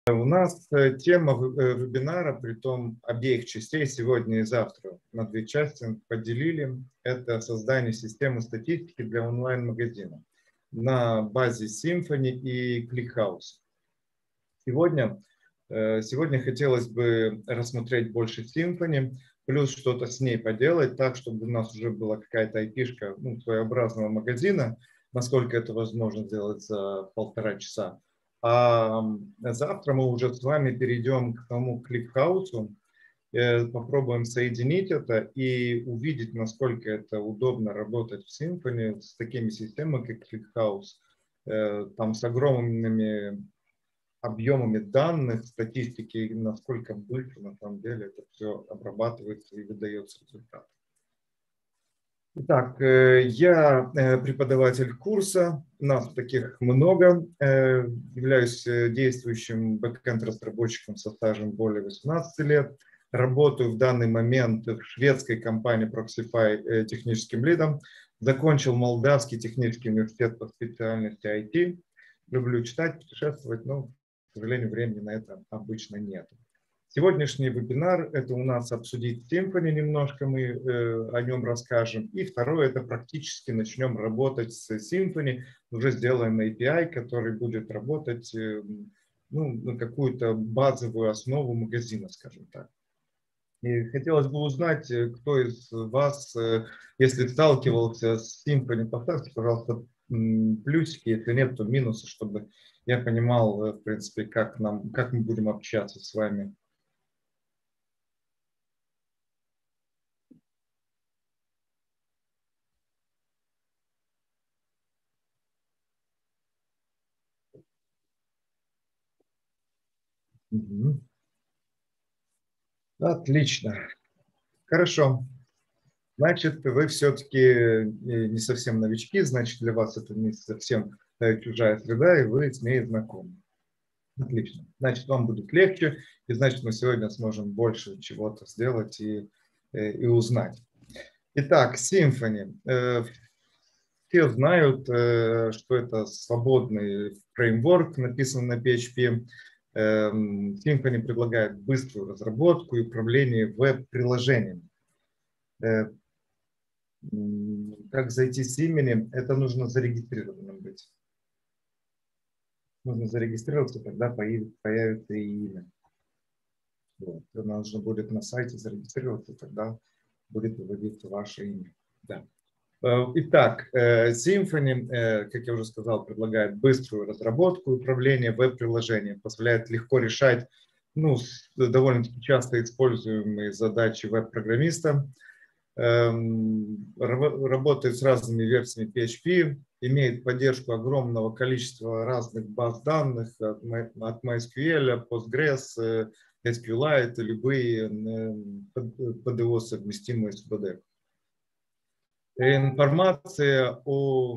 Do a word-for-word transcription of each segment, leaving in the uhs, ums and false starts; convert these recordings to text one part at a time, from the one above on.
У нас тема вебинара, притом обеих частей, сегодня и завтра, на две части поделили. Это создание системы статистики для онлайн-магазина на базе Symfony и ClickHouse. Сегодня, сегодня хотелось бы рассмотреть больше Symfony, плюс что-то с ней поделать так, чтобы у нас уже была какая-то ай пи-шка, ну, своеобразного магазина, насколько это возможно сделать за полтора часа. А завтра мы уже с вами перейдем к тому ClickHouse, попробуем соединить это и увидеть, насколько это удобно работать в Symfony с такими системами, как ClickHouse, там с огромными объемами данных, статистики, насколько быстро на самом деле это все обрабатывается и выдается результат. Итак, я преподаватель курса, нас таких много, являюсь действующим бэкэнд-разработчиком со стажем более восемнадцати лет, работаю в данный момент в шведской компании Proxify техническим лидом, закончил Молдавский технический университет по специальности ай ти, люблю читать, путешествовать, но, к сожалению, времени на это обычно нет. Сегодняшний вебинар – это у нас обсудить Symfony, немножко мы э, о нем расскажем. И второе – это практически начнем работать с Symfony, уже сделаем эй пи ай, который будет работать э, ну, на какую-то базовую основу магазина, скажем так. И хотелось бы узнать, кто из вас, э, если сталкивался с Symfony, поставьте, пожалуйста, плюсики, если нет, то минусы, чтобы я понимал, в принципе, как, нам, как мы будем общаться с вами. Угу. Отлично. Хорошо. Значит, вы все-таки не совсем новички, значит, для вас это не совсем чужая среда, и вы с ней знакомы. Отлично. Значит, вам будет легче, и значит, мы сегодня сможем больше чего-то сделать и, и узнать. Итак, Symfony. Все знают, что это свободный фреймворк, написанный на пи эйч пи. Symfony предлагает быструю разработку и управление веб-приложениями. Как зайти с именем? Это нужно зарегистрированным быть. Нужно зарегистрироваться, тогда появится и имя. Вот. Нужно будет на сайте зарегистрироваться, тогда будет выводиться ваше имя. Да. Итак, Symfony, как я уже сказал, предлагает быструю разработку и управление веб-приложением, позволяет легко решать ну, довольно-таки часто используемые задачи веб-программиста, работает с разными версиями пи эйч пи, имеет поддержку огромного количества разных баз данных от MySQL, Postgres, SQLite, любые пи ди о совместимые с ю ди ди. Информация о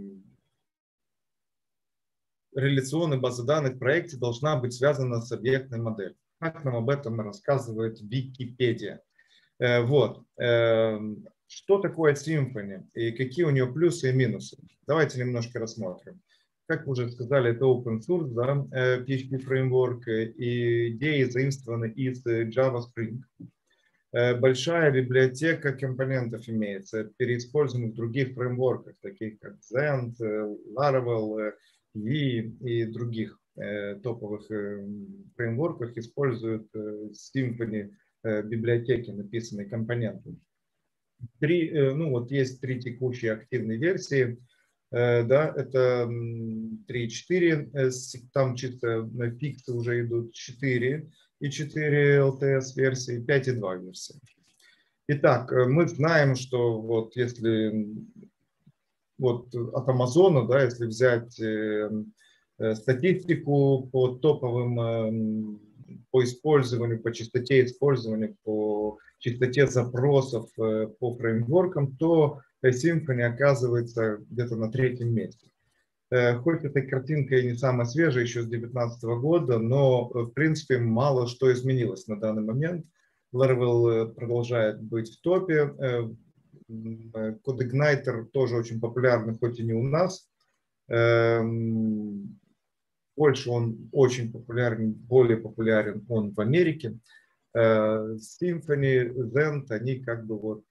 реляционной базе данных в проекте должна быть связана с объектной моделью. Как нам об этом рассказывает Википедия. Вот. Что такое Symfony и какие у нее плюсы и минусы? Давайте немножко рассмотрим. Как вы уже сказали, это open source, да, пи эйч пи фреймворк, и идеи заимствованы из Java Spring. Большая библиотека компонентов имеется, переиспользованных в других фреймворках, таких как Zend, Laravel, Ви и других топовых фреймворках используют Symfony библиотеки, написанные компонентами. Три, ну вот есть три текущие активные версии, да, это три и четыре, там чисто фиксы уже идут четыре и четыре эл ти эс версии, пять и два версии. Итак, мы знаем, что вот если вот от Амазона, да, если взять статистику по топовым, по использованию, по частоте использования, по частоте запросов по фреймворкам, то Symfony оказывается где-то на третьем месте. Хоть эта картинка и не самая свежая, еще с две тысячи девятнадцатого года, но в принципе мало что изменилось на данный момент. Laravel продолжает быть в топе. CodeIgniter тоже очень популярный, хоть и не у нас. Больше он очень популярен, более популярен он в Америке. Symfony, Zend, они как бы вот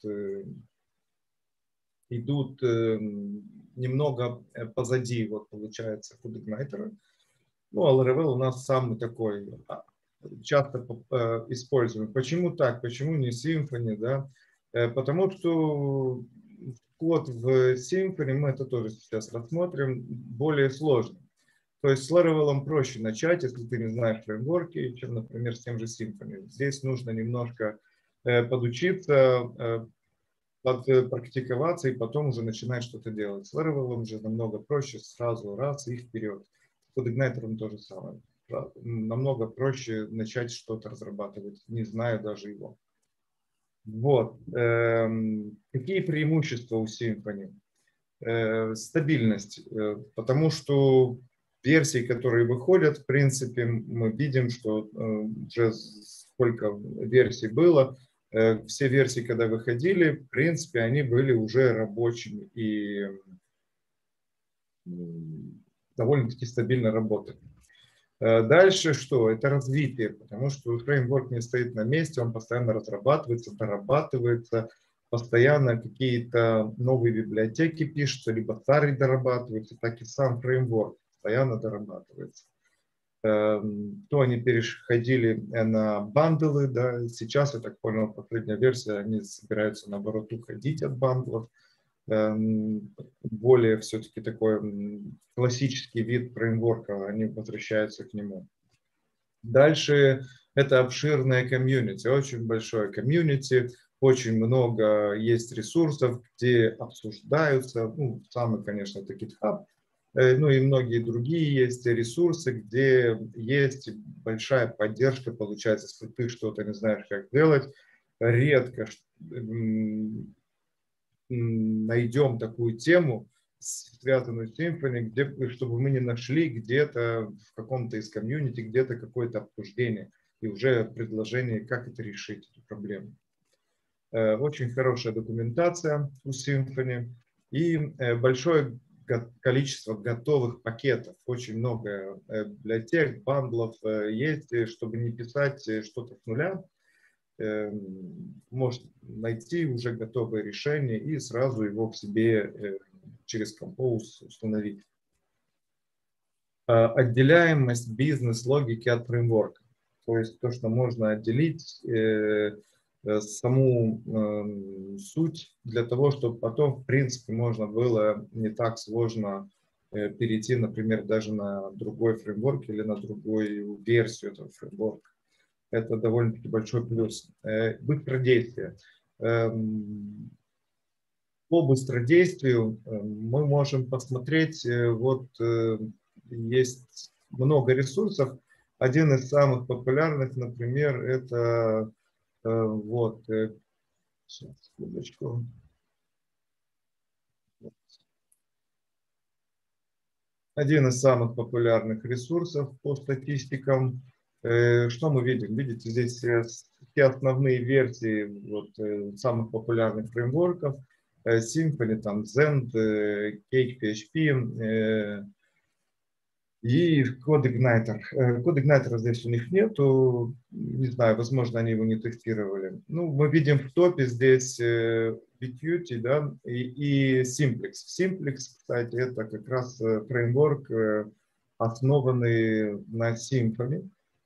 идут немного позади, вот получается, CodeIgniter. Ну, а Laravel у нас самый такой часто используемый. Почему так? Почему не Symfony, да? Потому что код в Symfony, мы это тоже сейчас рассмотрим, более сложный. То есть с Laravel проще начать, если ты не знаешь фреймворки, чем, например, с тем же Symfony. Здесь нужно немножко подучиться, практиковаться и потом уже начинать что-то делать. С Laravel же намного проще, сразу раз и вперед. С CodeIgniter то же самое. Намного проще начать что-то разрабатывать, не зная даже его. Вот. Какие преимущества у Symfony? Стабильность. Потому что версии, которые выходят, в принципе, мы видим, что уже сколько версий было, все версии, когда выходили, в принципе, они были уже рабочими и довольно-таки стабильно работали. Дальше что? Это развитие, потому что фреймворк не стоит на месте, он постоянно разрабатывается, дорабатывается, постоянно какие-то новые библиотеки пишутся, либо старые дорабатываются, так и сам фреймворк постоянно дорабатывается. То они переходили на бандлы, да, сейчас, я так понял, последняя версия, они собираются, наоборот, уходить от бандлов. Более все-таки такой классический вид фреймворка, они возвращаются к нему. Дальше это обширное комьюнити, очень большое комьюнити, очень много есть ресурсов, где обсуждаются, ну, самый, конечно, это GitHub, ну и многие другие есть ресурсы, где есть большая поддержка, получается, если ты что-то не знаешь, как делать, редко найдем такую тему, связанную с Symfony, где, чтобы мы не нашли где-то в каком-то из комьюнити, где-то какое-то обсуждение и уже предложение, как это решить, эту проблему. Очень хорошая документация у Symfony и большое количество готовых пакетов. Очень много библиотек, бандлов есть, чтобы не писать что-то с нуля. Может найти уже готовое решение и сразу его к себе через Compose установить. Отделяемость бизнес-логики от фреймворка. То есть то, что можно отделить саму суть для того, чтобы потом, в принципе, можно было не так сложно перейти, например, даже на другой фреймворк или на другую версию этого фреймворка. Это довольно-таки большой плюс. Быстродействие. По быстродействию мы можем посмотреть, вот есть много ресурсов. Один из самых популярных, например, это вот, сейчас, секундочку. Один из самых популярных ресурсов по статистикам. Что мы видим? Видите, здесь все основные версии вот, самых популярных фреймворков. Symfony, там, Zend, Cake, пи эйч пи и CodeIgniter. CodeIgniter здесь у них нету, не знаю, возможно, они его не тестировали. Ну, мы видим в топе здесь Vqt, да, и, и Simplex. Simplex, кстати, это как раз фреймворк, основанный на Symfony.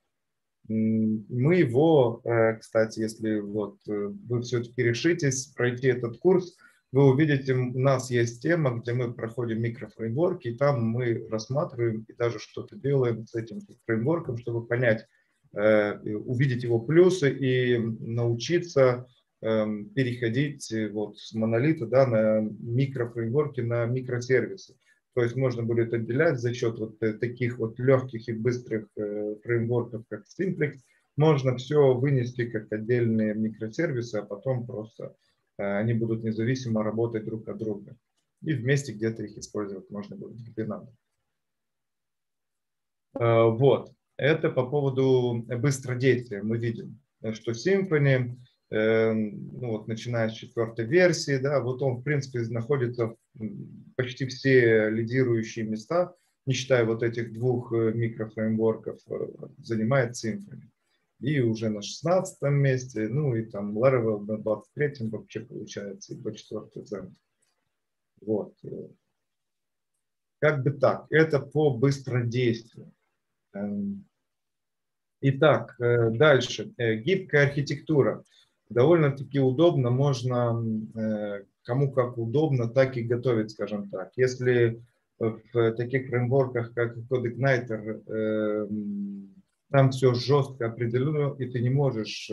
Мы его, кстати, если вот вы все-таки решитесь пройти этот курс, вы увидите, у нас есть тема, где мы проходим микрофреймворки, и там мы рассматриваем и даже что-то делаем с этим фреймворком, чтобы понять, увидеть его плюсы и научиться переходить вот с монолита, да, на микрофреймворки, на микросервисы. То есть можно будет отделять за счет вот таких вот легких и быстрых фреймворков, как Simplex. Можно все вынести как отдельные микросервисы, а потом просто они будут независимо работать друг от друга. И вместе где-то их использовать можно будет, где надо. Вот. Это по поводу быстродействия. Мы видим, что Symfony, ну вот, начиная с четвертой версии, да, вот он, в принципе, находится в почти все лидирующие места не считая вот этих двух микрофреймворков, занимает Symfony. И уже на шестнадцатом месте, ну и там Laravel на двадцать третьем вообще получается, и двадцать четвёртый центр. Вот. Как бы так, это по быстродействию. Итак, дальше. Гибкая архитектура. Довольно-таки удобно, можно кому как удобно, так и готовить, скажем так. Если в таких фреймворках, как CodeIgniter, там все жестко определено, и ты не можешь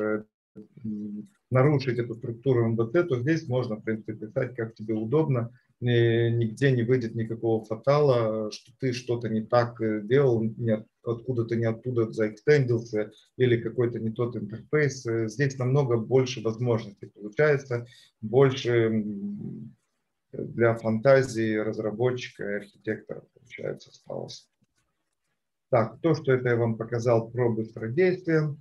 нарушить эту структуру эм вэ тэ, то здесь можно, в принципе, писать, как тебе удобно. Нигде не выйдет никакого фатала, что ты что-то не так делал, откуда-то не оттуда заэкстендился или какой-то не тот интерфейс. Здесь намного больше возможностей получается, больше для фантазии разработчика и архитектора, получается, осталось. Так, то, что это я вам показал про быстродействие.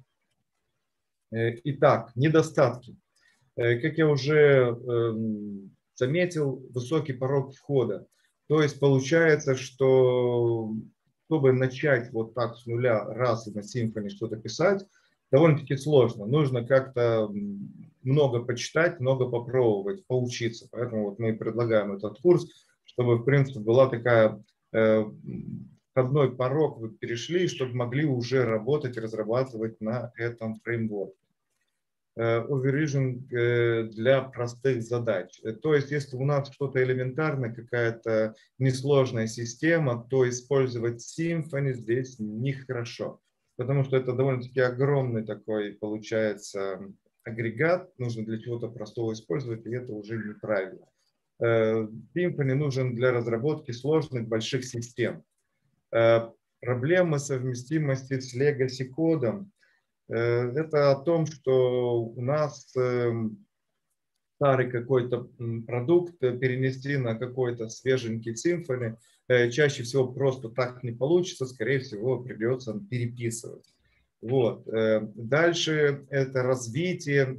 Итак, недостатки. Как я уже заметил, высокий порог входа. То есть получается, что чтобы начать вот так с нуля раз и на Symfony что-то писать, довольно-таки сложно. Нужно как-то много почитать, много попробовать, поучиться. Поэтому вот мы предлагаем этот курс, чтобы, в принципе, была такая э, входной порог, вы перешли, чтобы могли уже работать, разрабатывать на этом фреймворке. Overvision для простых задач. То есть, если у нас что-то элементарное, какая-то несложная система, то использовать Symfony здесь нехорошо, потому что это довольно-таки огромный такой, получается, агрегат, нужно для чего-то простого использовать, и это уже неправильно. Symfony нужен для разработки сложных больших систем. Проблемы совместимости с legacy кодом. Это о том, что у нас старый какой-то продукт перенести на какой-то свеженький Symfony чаще всего просто так не получится, скорее всего придется переписывать. Вот. Дальше это развитие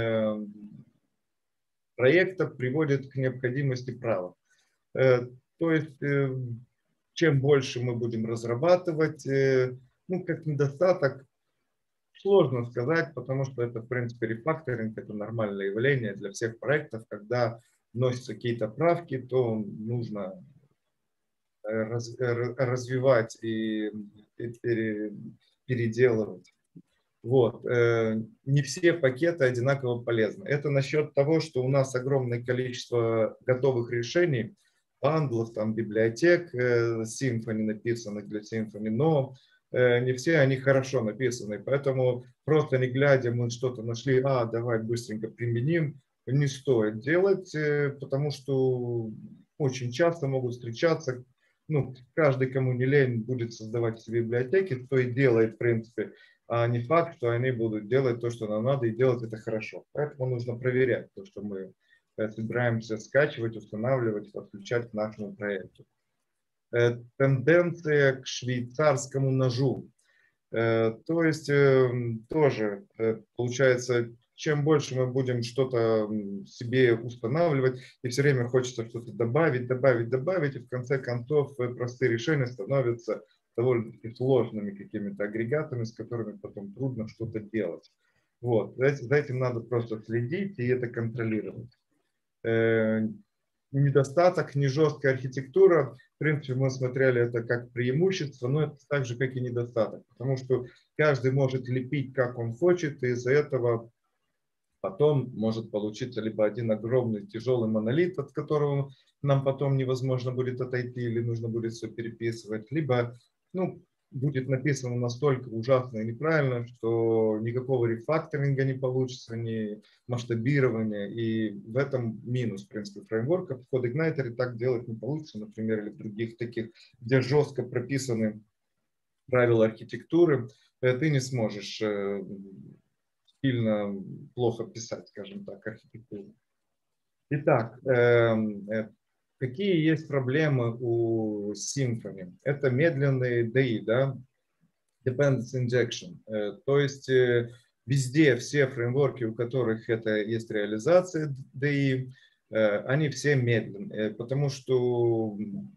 проекта приводит к необходимости правок. То есть чем больше мы будем разрабатывать, ну как недостаток, сложно сказать, потому что это, в принципе, рефакторинг, это нормальное явление для всех проектов. Когда вносятся какие-то правки, то нужно раз, развивать и, и переделывать. Вот. Не все пакеты одинаково полезны. Это насчет того, что у нас огромное количество готовых решений, бандлов, там, библиотек Symfony, написанных для Symfony, но не все они хорошо написаны, поэтому просто не глядя, мы что-то нашли, а, давай быстренько применим, не стоит делать, потому что очень часто могут встречаться, ну, каждый, кому не лень, будет создавать себе библиотеки, то и делает, в принципе, а не факт, что они будут делать то, что нам надо, и делать это хорошо. Поэтому нужно проверять то, что мы собираемся скачивать, устанавливать, подключать к нашему проекту. Тенденция к швейцарскому ножу. То есть тоже получается, чем больше мы будем что-то себе устанавливать, и все время хочется что-то добавить, добавить, добавить, и в конце концов простые решения становятся довольно-таки сложными какими-то агрегатами, с которыми потом трудно что-то делать. Вот. За этим надо просто следить и это контролировать. Недостаток, не жесткая архитектура. В принципе, мы смотрели это как преимущество, но это так же, как и недостаток. Потому что каждый может лепить, как он хочет, и из-за этого потом может получиться либо один огромный тяжелый монолит, от которого нам потом невозможно будет отойти, или нужно будет все переписывать, либо ну, будет написано настолько ужасно и неправильно, что никакого рефакторинга не получится, ни масштабирования, и в этом минус, в принципе, фреймворка. В CodeIgniter так делать не получится, например, или в других таких, где жестко прописаны правила архитектуры, ты не сможешь сильно плохо писать, скажем так, архитектуру. Итак, какие есть проблемы у Symfony? Это медленный ди ай, да? Dependency Injection. То есть везде все фреймворки, у которых это есть реализация ди ай, они все медленные, потому что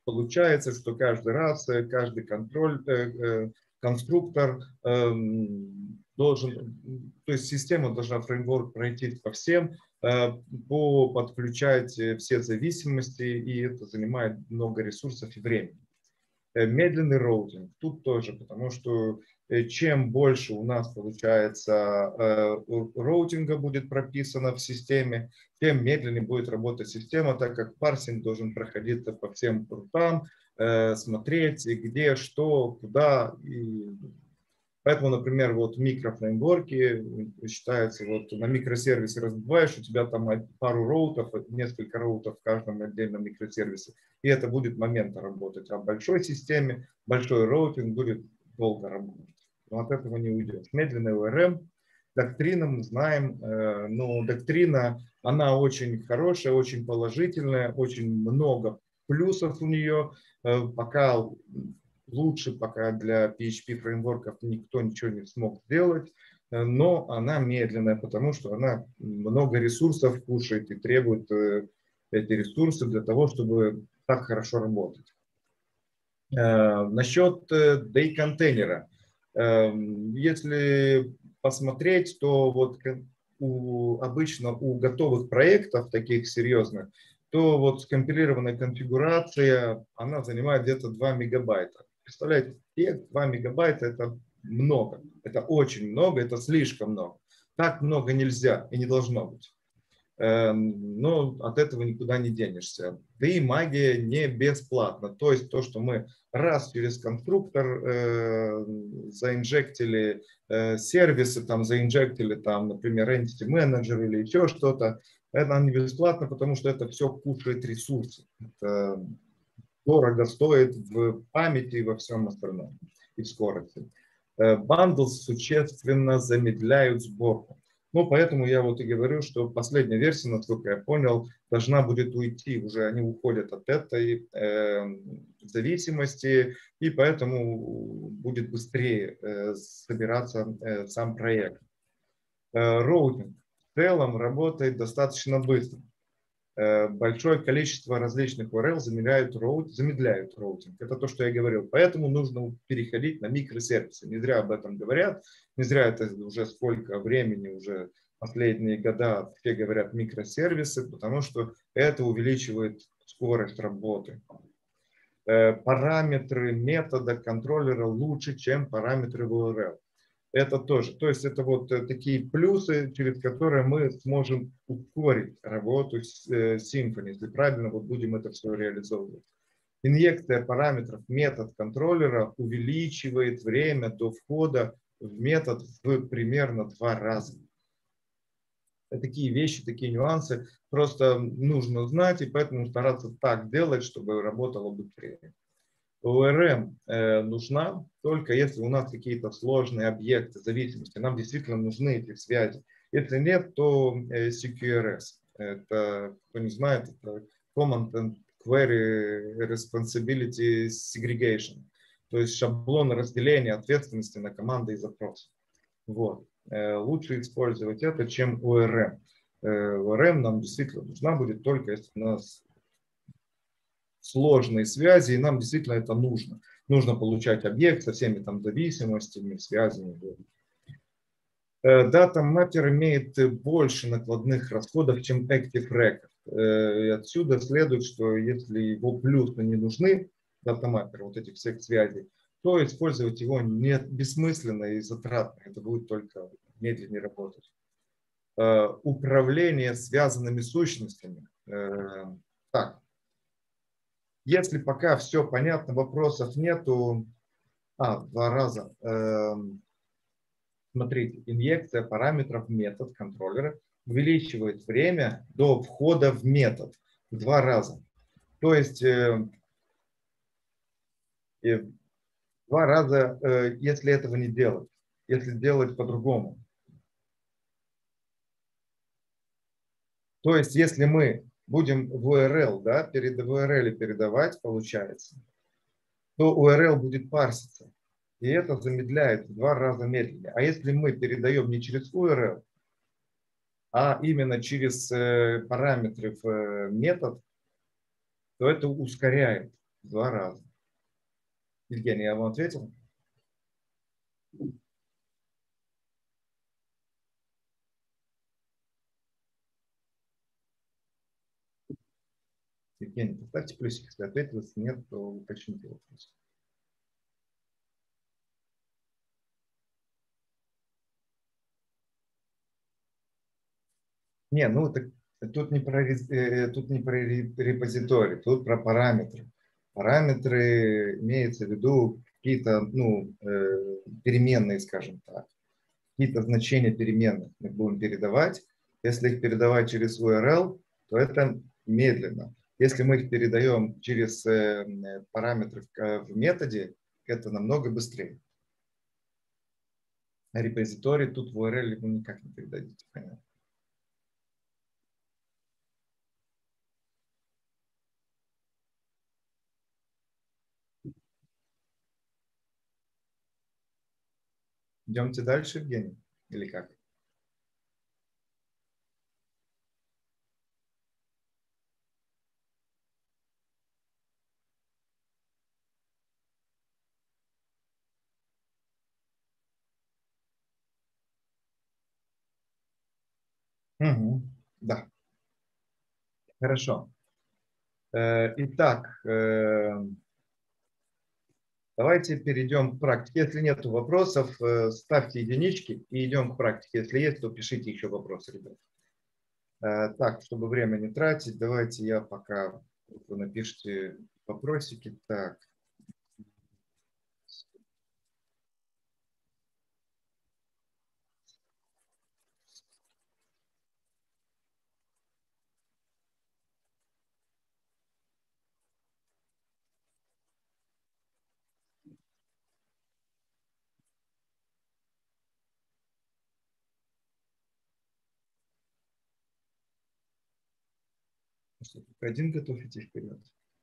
получается, что каждый раз, каждый контроль, конструктор должен, то есть система должна фреймворк пройти по всем, по подключать все зависимости, и это занимает много ресурсов и времени. Медленный роутинг тут тоже, потому что чем больше у нас получается роутинга будет прописано в системе, тем медленнее будет работать система, так как парсинг должен проходить по всем рутам, смотреть, где, что, куда. И поэтому, например, вот микрофреймворки считается, вот на микросервисе разбиваешь, у тебя там пару роутов, несколько роутов в каждом отдельном микросервисе, и это будет моментом работать. А в большой системе большой роутинг будет долго работать. Но от этого не уйдешь. Медленный о эр эм, доктрина мы знаем, но доктрина, она очень хорошая, очень положительная, очень много плюсов у нее, пока лучше пока для пи эйч пи фреймворков никто ничего не смог сделать, но она медленная, потому что она много ресурсов кушает и требует эти ресурсы для того, чтобы так хорошо работать. Насчет day-контейнера. Если посмотреть, то вот у, обычно у готовых проектов, таких серьезных, то вот скомпилированная конфигурация, она занимает где-то два мегабайта. Представляете, два мегабайта это много, это очень много, это слишком много. Так много нельзя и не должно быть. Но от этого никуда не денешься. Да и магия не бесплатна. То есть то, что мы раз через конструктор э, заинжектили э, сервисы, там заинжектили, там, например, Entity Manager или еще что-то, это не бесплатно, потому что это все кушает ресурсы. Это дорого стоит в памяти и во всем остальном, и в скорости. Bundles существенно замедляют сборку. Ну, поэтому я вот и говорю, что последняя версия, насколько я понял, должна будет уйти. Уже они уходят от этой э, зависимости, и поэтому будет быстрее э, собираться э, сам проект. Э, роутинг в целом работает достаточно быстро. Э, большое количество различных ю ар эл замедляют, роут, замедляют роутинг. Это то, что я говорил. Поэтому нужно переходить на микросервисы. Не зря об этом говорят. Не зря это уже сколько времени, уже последние года все говорят микросервисы, потому что это увеличивает скорость работы. Э, параметры метода контроллера лучше, чем параметры в ю ар эл. Это тоже. То есть это вот такие плюсы, через которые мы сможем ускорить работу с Symfony, если правильно вот будем это все реализовывать. Инъекция параметров метод контроллера увеличивает время до входа в метод в примерно два раза. Такие вещи, такие нюансы просто нужно знать, и поэтому стараться так делать, чтобы работало быстрее. о эр эм э, нужна только если у нас какие-то сложные объекты зависимости. Нам действительно нужны эти связи. Если нет, то э, си кью ар эс. Это, кто не знает, это Command and Query Responsibility Segregation. То есть шаблон разделения ответственности на команды и запросы. Вот. Э, лучше использовать это, чем о эр эм. Э, о эр эм нам действительно нужна будет только если у нас сложные связи, и нам действительно это нужно. Нужно получать объект со всеми там зависимостями, связями. Data Mapper имеет больше накладных расходов, чем Active Record. И отсюда следует, что если его плюсы не нужны, Data Mapper, вот этих всех связей, то использовать его не бессмысленно и затратно. Это будет только медленнее работать. Управление связанными сущностями. Так. Если пока все понятно, вопросов нету. А, два раза. Эм, смотрите, инъекция параметров в метод контроллера увеличивает время до входа в метод в два раза. То есть э, э, два раза, э, если этого не делать, если делать по-другому. То есть если мы будем в ю ар эл, да, перед в ю ар эл передавать, получается, то ю ар эл будет парситься. И это замедляет в два раза медленнее. А если мы передаем не через ю ар эл, а именно через параметры в метод, то это ускоряет. Два раза. Евгений, я вам ответил? Евгений, поставьте плюсик, если ответил, если нет, то уточните вопрос. Не, ну так тут не про, э, тут не про репозиторий, тут про параметры. Параметры имеется в виду какие-то ну, э, переменные, скажем так. Какие-то значения переменных мы будем передавать. Если их передавать через ю ар эл, то это медленно. Если мы их передаем через э, параметры в методе, это намного быстрее. А репозиторий тут в ю ар эл вы никак не передадите. Понятно? Идемте дальше, Евгений? Или как? Угу. Да, хорошо. Э, Итак, э, давайте перейдем к практике. Если нет вопросов, э, ставьте единички и идем к практике. Если есть, то пишите еще вопросы, ребят. Э, Так, чтобы время не тратить, давайте я пока вы напишите вопросики. Так, что, только один готовите вперед.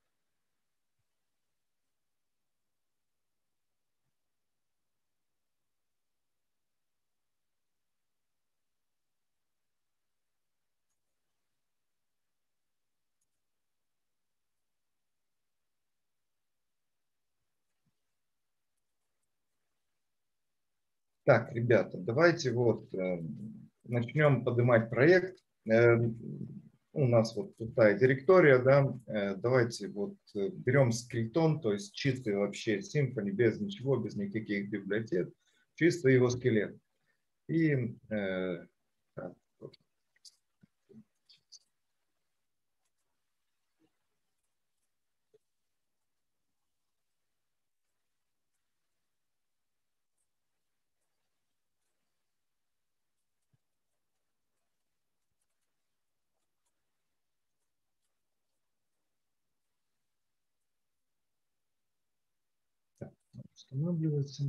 Так, ребята, давайте вот э, начнем поднимать проект. Э, у нас вот пустая директория, да, э, давайте вот э, берем скелетон, то есть чистый вообще Symfony, без ничего, без никаких библиотек, чисто его скелет. И э, так, вот. Так, устанавливается.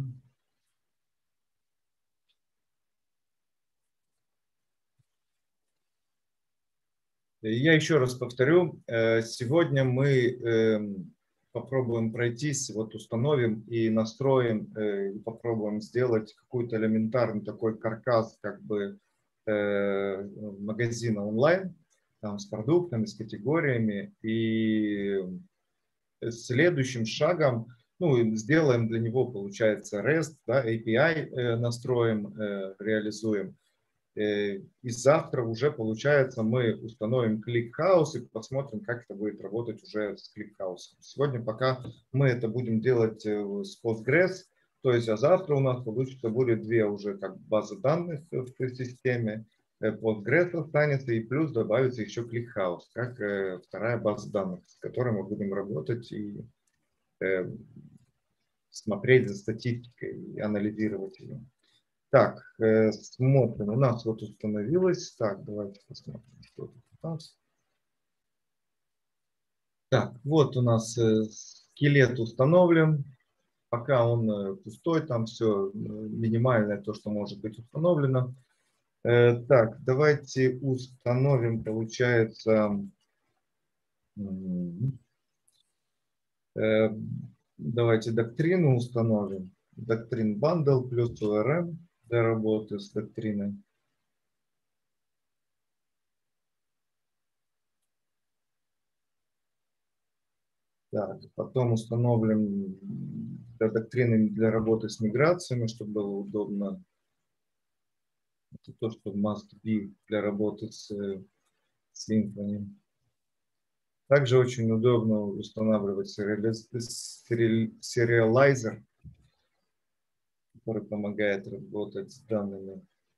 Я еще раз повторю, э, сегодня мы эм, попробуем пройтись, вот установим и настроим, э, и попробуем сделать какой-то элементарный такой каркас как бы э, магазина онлайн, там, с продуктами, с категориями. И следующим шагом, ну, сделаем для него, получается, REST, да, эй пи ай э, настроим, э, реализуем. И завтра уже, получается, мы установим ClickHouse и посмотрим, как это будет работать уже с ClickHouse. Сегодня пока мы это будем делать с Postgres, то есть, а завтра у нас получится будет две уже как базы данных в системе. Postgres останется и плюс добавится еще ClickHouse, как вторая база данных, с которой мы будем работать и смотреть за статистикой и анализировать ее. Так, э, смотрим. У нас вот установилось. Так, давайте посмотрим, что тут у нас. Так, вот у нас э, скелет установлен. Пока он э, пустой, там все э, минимальное, то, что может быть установлено. Э, так, давайте установим, получается, э, давайте доктрину установим. Доктрин bundle плюс о эр эм для работы с доктриной. Так, потом установим для доктрины для работы с миграциями, чтобы было удобно. Это то, что must be для работы с Symfony. Также очень удобно устанавливать сериалайзер, который помогает работать с данными.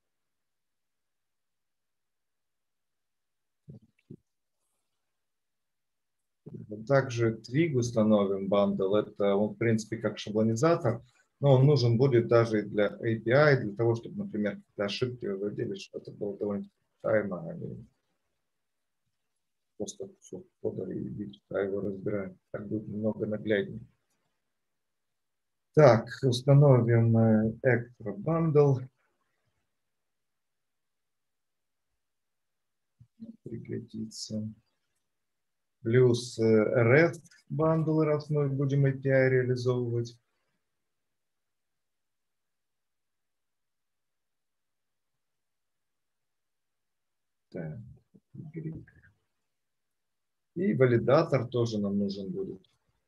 Также Twig установим бандл. Это он, в принципе, как шаблонизатор, но он нужен будет даже и для эй пи ай, для того, чтобы, например, какие-то ошибки выводили, что это было довольно тайно, а не просто кусок кода и видите, а его разбираем. Так будет немного нагляднее. Так, установим extra bundle. Пригодится. Плюс REST бандл, раз мы будем эй пи ай реализовывать. Так. И валидатор тоже нам нужен будет.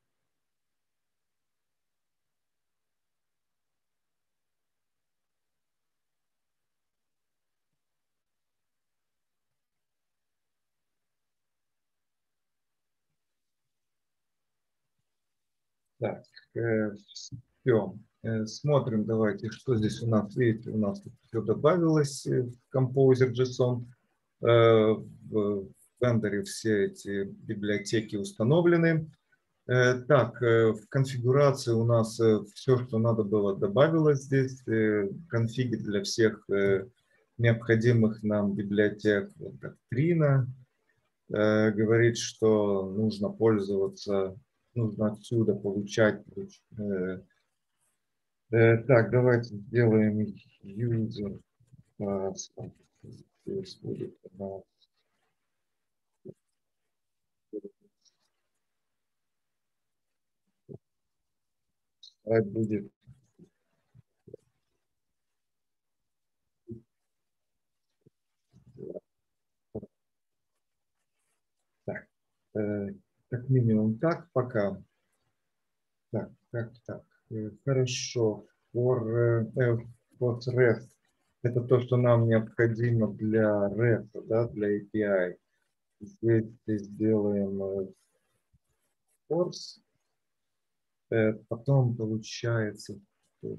Так, э, все. Э, смотрим, давайте, что здесь у нас. Видите, у нас тут все добавилось в Composer JSON. Э, в вендоре все эти библиотеки установлены. Э, так, э, в конфигурации у нас э, все, что надо было, добавилось здесь. Э, конфиги для всех э, необходимых нам библиотек. Вот, доктрина э, говорит, что нужно пользоваться, нужно отсюда получать. Э, э, так, давайте сделаем user password. Здесь будет у нас сайт будет так, э, как минимум так пока. Так, так, так. Э, Хорошо. For, э, for REST. Это то, что нам необходимо для REST, да, для эй пи ай. Здесь, здесь сделаем э, force. Э, Потом получается э,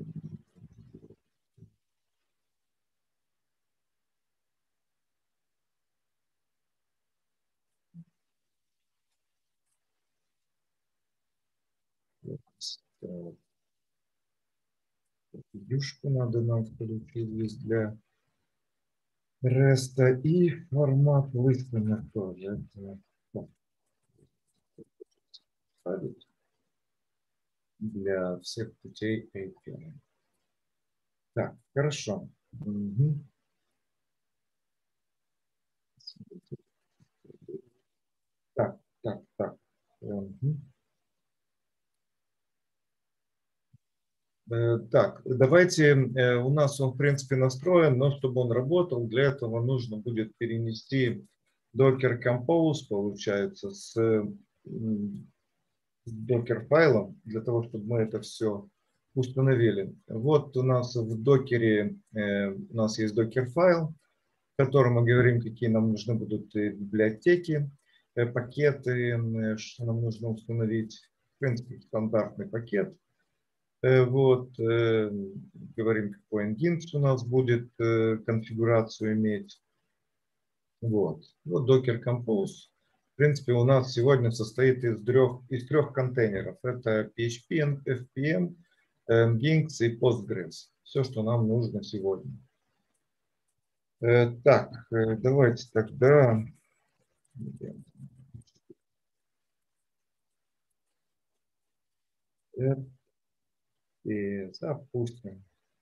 э, юшку надо нам включить здесь для REST и формат выставления тоже. Это, ну, ставить для всех путей эй пи ай. Так, хорошо. Мгм. Так, так, так. Мгм. Э, Так, давайте, э, у нас он, в принципе, настроен, но чтобы он работал, для этого нужно будет перенести Docker Compose, получается, с м, с Docker файлом, для того, чтобы мы это все установили. Вот у нас в докере, э, у нас есть Docker файл, в котором мы говорим, какие нам нужны будут э, библиотеки, э, пакеты, э, что нам нужно установить. В принципе, стандартный пакет. Э, Вот, э, говорим, какой Nginx у нас будет э, конфигурацию иметь. Вот, вот Docker Compose. В принципе, у нас сегодня состоит из трех, из трех контейнеров. Это пи эйч пи, эф пи эм, Nginx и Postgres. Все, что нам нужно сегодня. Э, Так, э, давайте тогда это и запустим.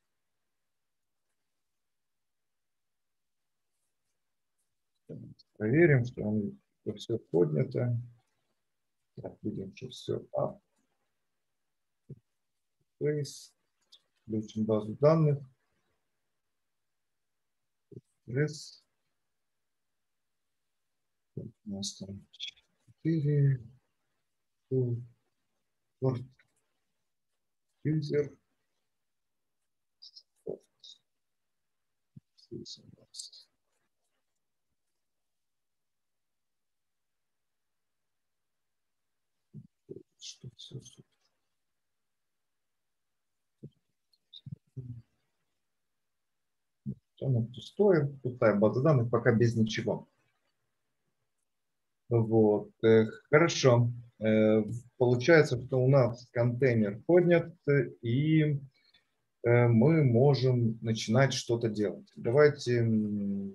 Проверим, что он, все поднято. Так, видим, что все up. Place. Включим базу данных. Раз. У нас там четыре. Port user. Что все, что оно пустое, пустая база данных, пока без ничего. Вот, э, хорошо. Э, получается, что у нас контейнер поднят, и э, мы можем начинать что-то делать. Давайте м,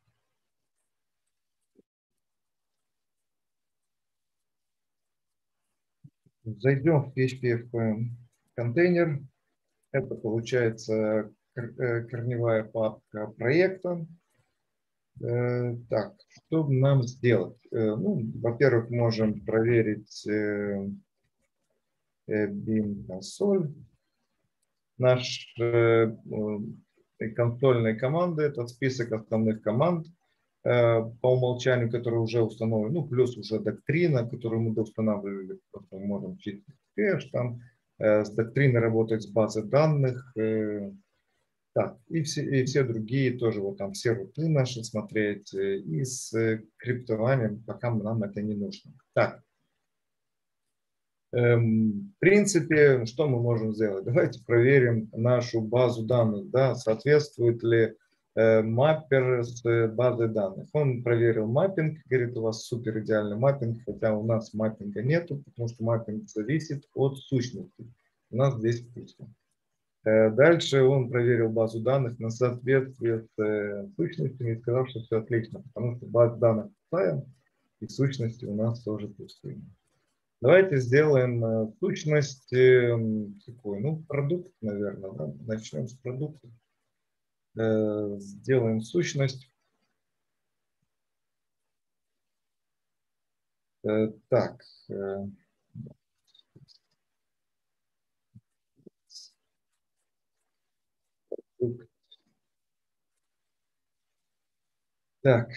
зайдем в пи эйч пи эф контейнер. Это получается кор- э, корневая папка проекта. Э, Так, что нам сделать? Э, Ну, во-первых, можем проверить э, э, bin консоль. Наш э, э, консольные команды — это список основных команд э, по умолчанию, которые уже установлены, ну, плюс уже доктрина, которую мы доустанавливали, просто мы можем чистить кэш, там, э, с доктриной работать с базой данных, э, так, и все, и все другие тоже, вот там все руты наши смотреть, э, и с э, криптованием, пока нам это не нужно. Так, эм, в принципе, что мы можем сделать? Давайте проверим нашу базу данных, да, соответствует ли э, маппер с э, базой данных. Он проверил маппинг, говорит, у вас супер идеальный маппинг, хотя у нас маппинга нету, потому что маппинг зависит от сущности. У нас здесь пусто. Э, Дальше он проверил базу данных на соответствие с э, сущностями и сказал, что все отлично, потому что база данных пустая, и сущности у нас тоже пустые. Давайте сделаем э, сущность э, такой, ну, продукт, наверное, да? Начнем с продукта. Э, сделаем сущность. Э, так. Э, так.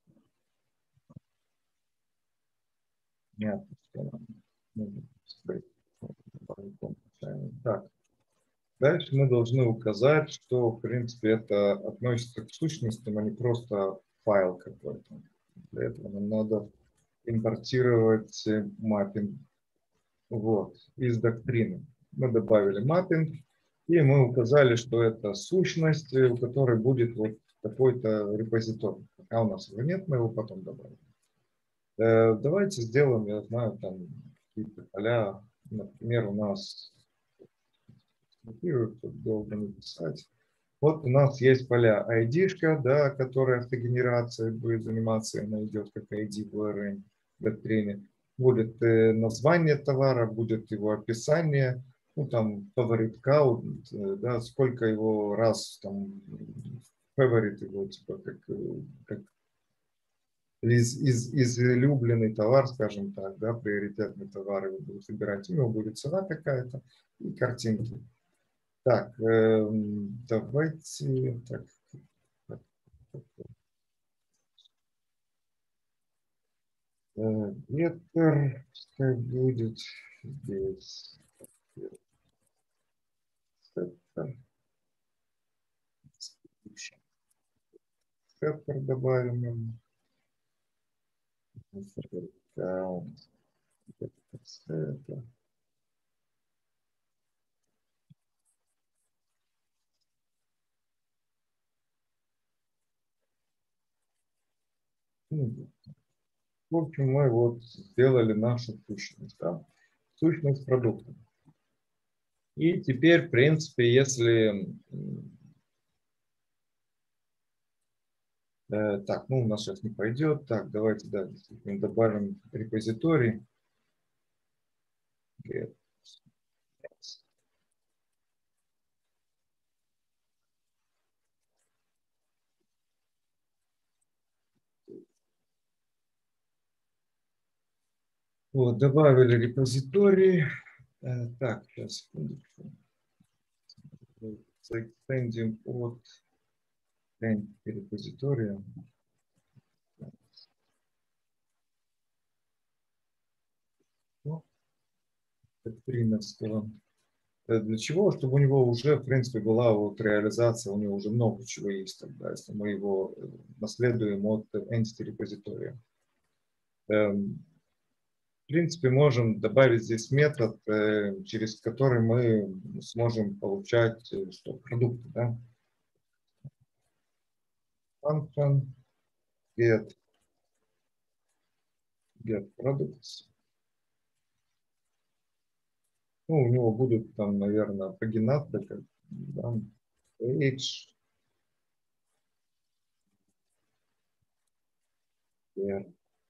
Нет, что нам нужно строить? Так. Дальше мы должны указать, что, в принципе, это относится к сущностям, а не просто файл какой-то. Для этого нам надо импортировать э, маппинг вот, из доктрины. Мы добавили маппинг, и мы указали, что это сущность, э, у которой будет вот такой-то репозиторий. Пока у нас его нет, мы его потом добавим. Э, Давайте сделаем, я знаю, там какие-то поля. Например, у нас тут долго написать. Вот у нас есть поля ай ди-шка, да, которая автогенерацией будет заниматься, она идет как ай ди в эр эн доктрине. Будет э, название товара, будет его описание, ну там favorite count, э, да, сколько его раз там favorite его, типа как, э, как из, из, излюбленный товар, скажем так, да, приоритетный товар, его будут выбирать, у него будет цена какая-то и картинки. Так, э, давайте, так, э, ветер, пускай будет здесь, сеттер, сеттер добавим им, аккаунт, сеттер. Ну, в общем, мы вот сделали нашу сущность, да? Сущность продукта. И теперь, в принципе, если... Э, так, ну, у нас сейчас не пойдет. Так, давайте, да, действительно добавим репозиторий. Вот, добавили репозиторий. Э, так, сейчас, секундочку. Заэкстендим от репозитория. доктриновского. Для чего? Чтобы у него уже, в принципе, была вот реализация, у него уже много чего есть тогда, если мы его наследуем от entity репозитория. В принципе, можем добавить здесь метод, через который мы сможем получать что, продукты. Да? Function get, get products. Ну, у него будут там, наверное, пагинаты, как да, page, yeah.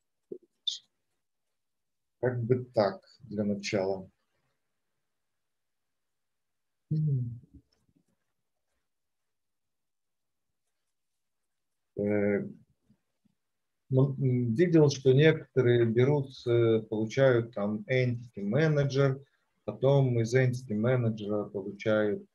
Как бы так для начала. Видел, что некоторые берут, получают там Entity Manager, потом из Entity Manager получают,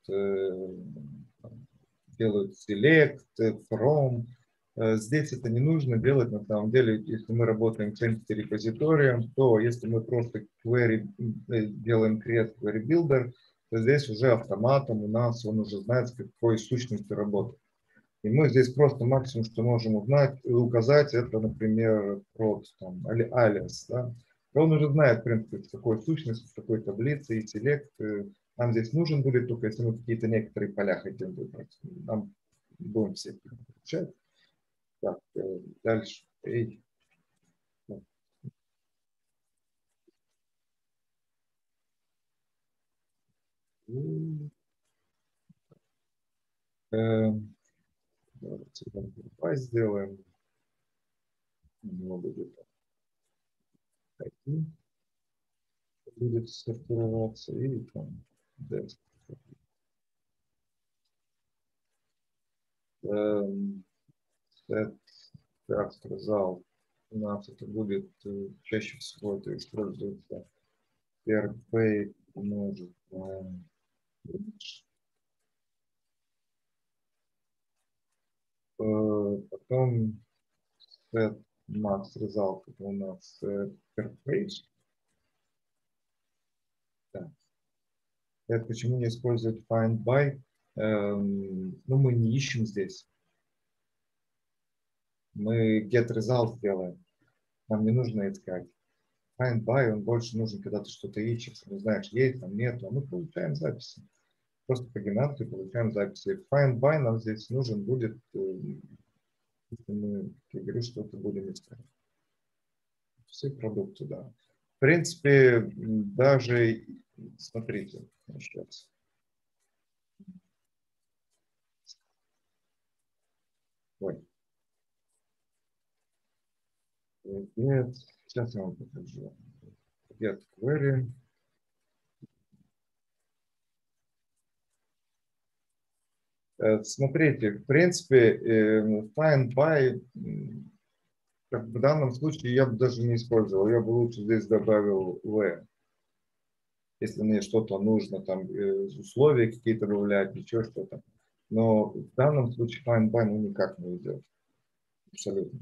делают Select, From. Здесь это не нужно делать, на самом деле, если мы работаем с Entity репозиторием, то если мы просто query, делаем Create Query Builder, то здесь уже автоматом у нас он уже знает, с какой сущностью работать. И мы здесь просто максимум, что можем узнать, указать, это, например, prod, там, alias. Да? Он уже знает, в принципе, с какой сущностью, с какой таблицей, и селект. Нам здесь нужен будет только, если мы какие-то некоторые поля хотим выбрать. Нам будем все получать. Так, дальше. Эй. Давайте давай сделаем. Много будет. Будет сортироваться и там desk. Set text result. У нас это будет чаще всего это используется per page умножить на потом set max result это у нас per page. Да. Это почему не использовать find by? Эм, ну, мы не ищем здесь. Мы get result делаем. Нам не нужно искать. Find by, он больше нужен, когда ты что-то ищешь. Не знаешь, есть там, нет, а мы получаем записи. Просто по генерации получаем записи. Find by нам здесь нужен будет, если мы, как я говорю, что-то будем искать. Все продукты, да. В принципе, даже, смотрите, сейчас. Ой. Нет, сейчас я вам покажу. Get query. Смотрите, в принципе, find by в данном случае я бы даже не использовал. Я бы лучше здесь добавил v. Если мне что-то нужно, там условия какие-то добавлять, еще что-то. Но в данном случае find by ну, никак не идет. Абсолютно.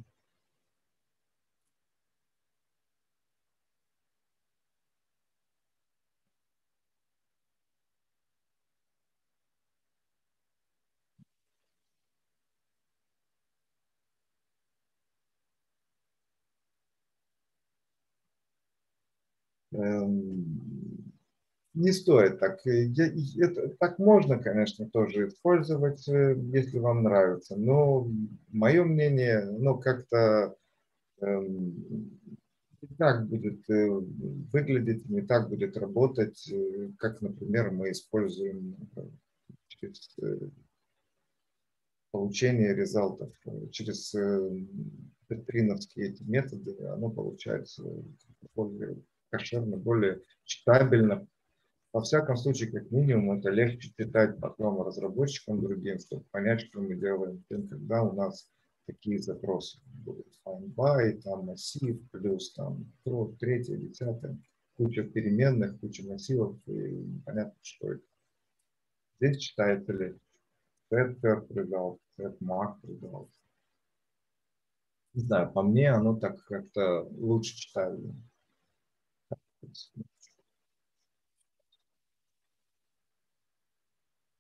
Не стоит так. Я, это, так можно, конечно, тоже использовать, если вам нравится. Но мое мнение, ну, как-то эм, не так будет э, выглядеть, не так будет работать, э, как, например, мы используем э, через э, получение результатов, э, через э, доктриновские эти методы, оно получается более кошерно, более читабельно. Во всяком случае, как минимум, это легче читать потом разработчикам другим, чтобы понять, что мы делаем, когда у нас такие запросы будут. Find by, там массив, плюс там то, третье, десятое, куча переменных, куча массивов, и непонятно, что это. Здесь читается легче. Set third result, set mark result. Не знаю, по мне оно так как-то лучше читается.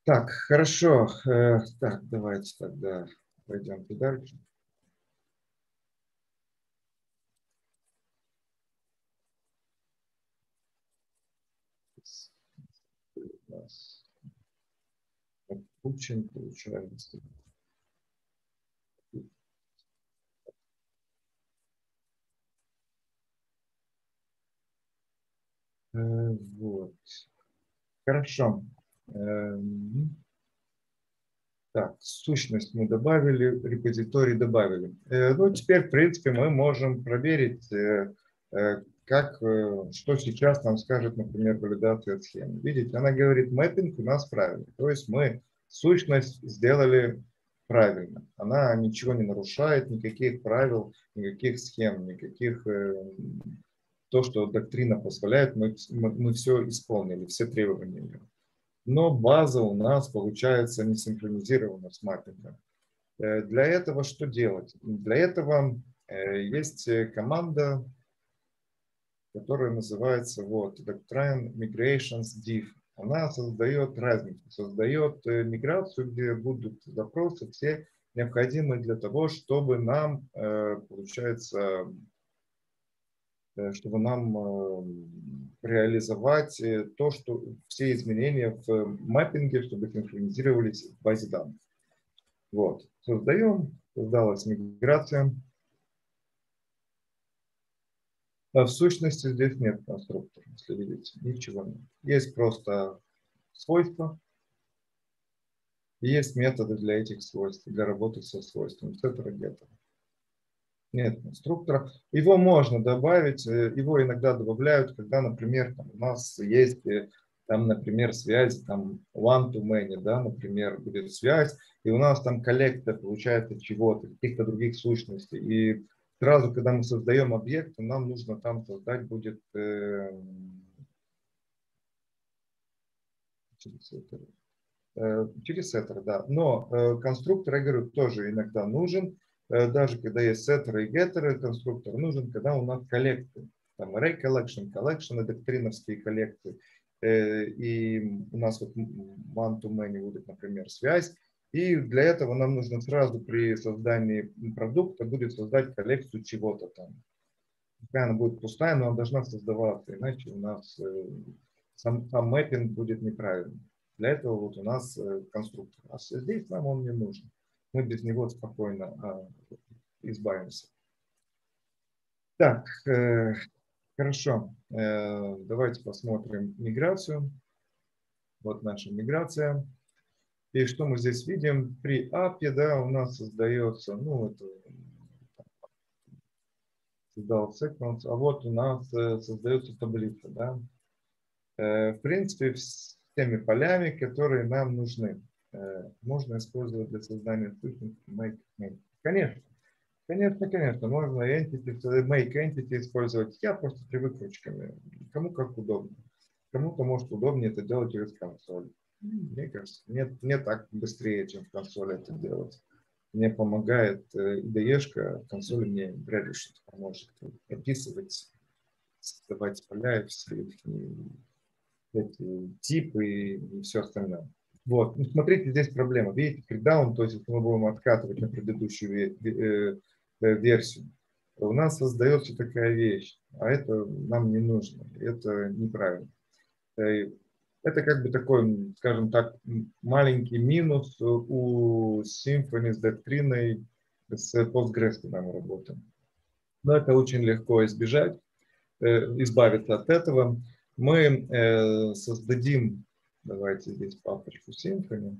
Так, хорошо. Э, Так, давайте тогда пойдем дальше. У нас учим, получается. Э, Вот. Хорошо. Эм, Так, сущность мы добавили, репозиторий добавили. Э, Ну, теперь, в принципе, мы можем проверить, э, э, как, э, что сейчас нам скажет, например, валидация схемы. Видите, она говорит, мэппинг у нас правильный. То есть мы сущность сделали правильно. Она ничего не нарушает, никаких правил, никаких схем, никаких... э, То, что доктрина позволяет, мы, мы, мы все исполнили, все требования ее. Но база у нас получается не синхронизирована с маппингом. Э, Для этого что делать? Для этого э, есть э, команда, которая называется вот, Doctrine Migrations Diff. Она создает разницу, создает э, миграцию, где будут запросы все необходимые для того, чтобы нам, э, получается, э, чтобы нам э, реализовать э, то, что все изменения в маппинге, чтобы синхронизировались в базе данных. Вот. Создаем, создалась миграция. А в сущности здесь нет конструктора, если видите, ничего нет. Есть просто свойства, и есть методы для этих свойств, для работы со свойствами. Setter и getter. Нет конструктора. Его можно добавить, э, его иногда добавляют, когда, например, там у нас есть, э, там, например, связь, там, one-to-many, да, например, будет связь, и у нас там коллектор получается чего-то, каких-то других сущностей. И сразу, когда мы создаем объект, нам нужно там создать будет э, через setter, э, через setter, да. Но э, конструктор, я говорю, тоже иногда нужен. Даже когда есть setter и getter, конструктор нужен, когда у нас коллекты. Там array collection, collection, доктриновские коллекты. И у нас вот one-to-many будет, например, связь. И для этого нам нужно сразу при создании продукта будет создать коллекцию чего-то там. Пускай она будет пустая, но она должна создаваться, иначе у нас сам, сам мэппинг будет неправильный. Для этого вот у нас конструктор. А здесь нам он не нужен. Мы без него спокойно а, избавимся. Так, э, хорошо. Э, давайте посмотрим миграцию. Вот наша миграция. И что мы здесь видим? При апе, да, у нас создается, ну, это создал sequence, а вот у нас э, создается таблица, да. Э, в принципе, с теми полями, которые нам нужны. Э, можно использовать для создания сущности make name. Конечно. Конечно, конечно, можно entity, make entity использовать. Я просто привык ручками. Кому как удобно. Кому-то может удобнее это делать через консоль. Мне кажется, мне, мне так быстрее, чем в консоли это делать. Мне помогает ай ди и-шка, консоль мне вряд ли что-то поможет описывать, создавать поля, все эти типы и все остальное. Вот. Ну, смотрите, здесь проблема. Видите, кридаун, то есть если мы будем откатывать на предыдущую версию, у нас создается такая вещь, а это нам не нужно, это неправильно. Это как бы такой, скажем так, маленький минус у Symfony с доктриной, с Postgres, когда мы работаем. Но это очень легко избежать, избавиться от этого. Мы создадим, давайте здесь папочку Symfony.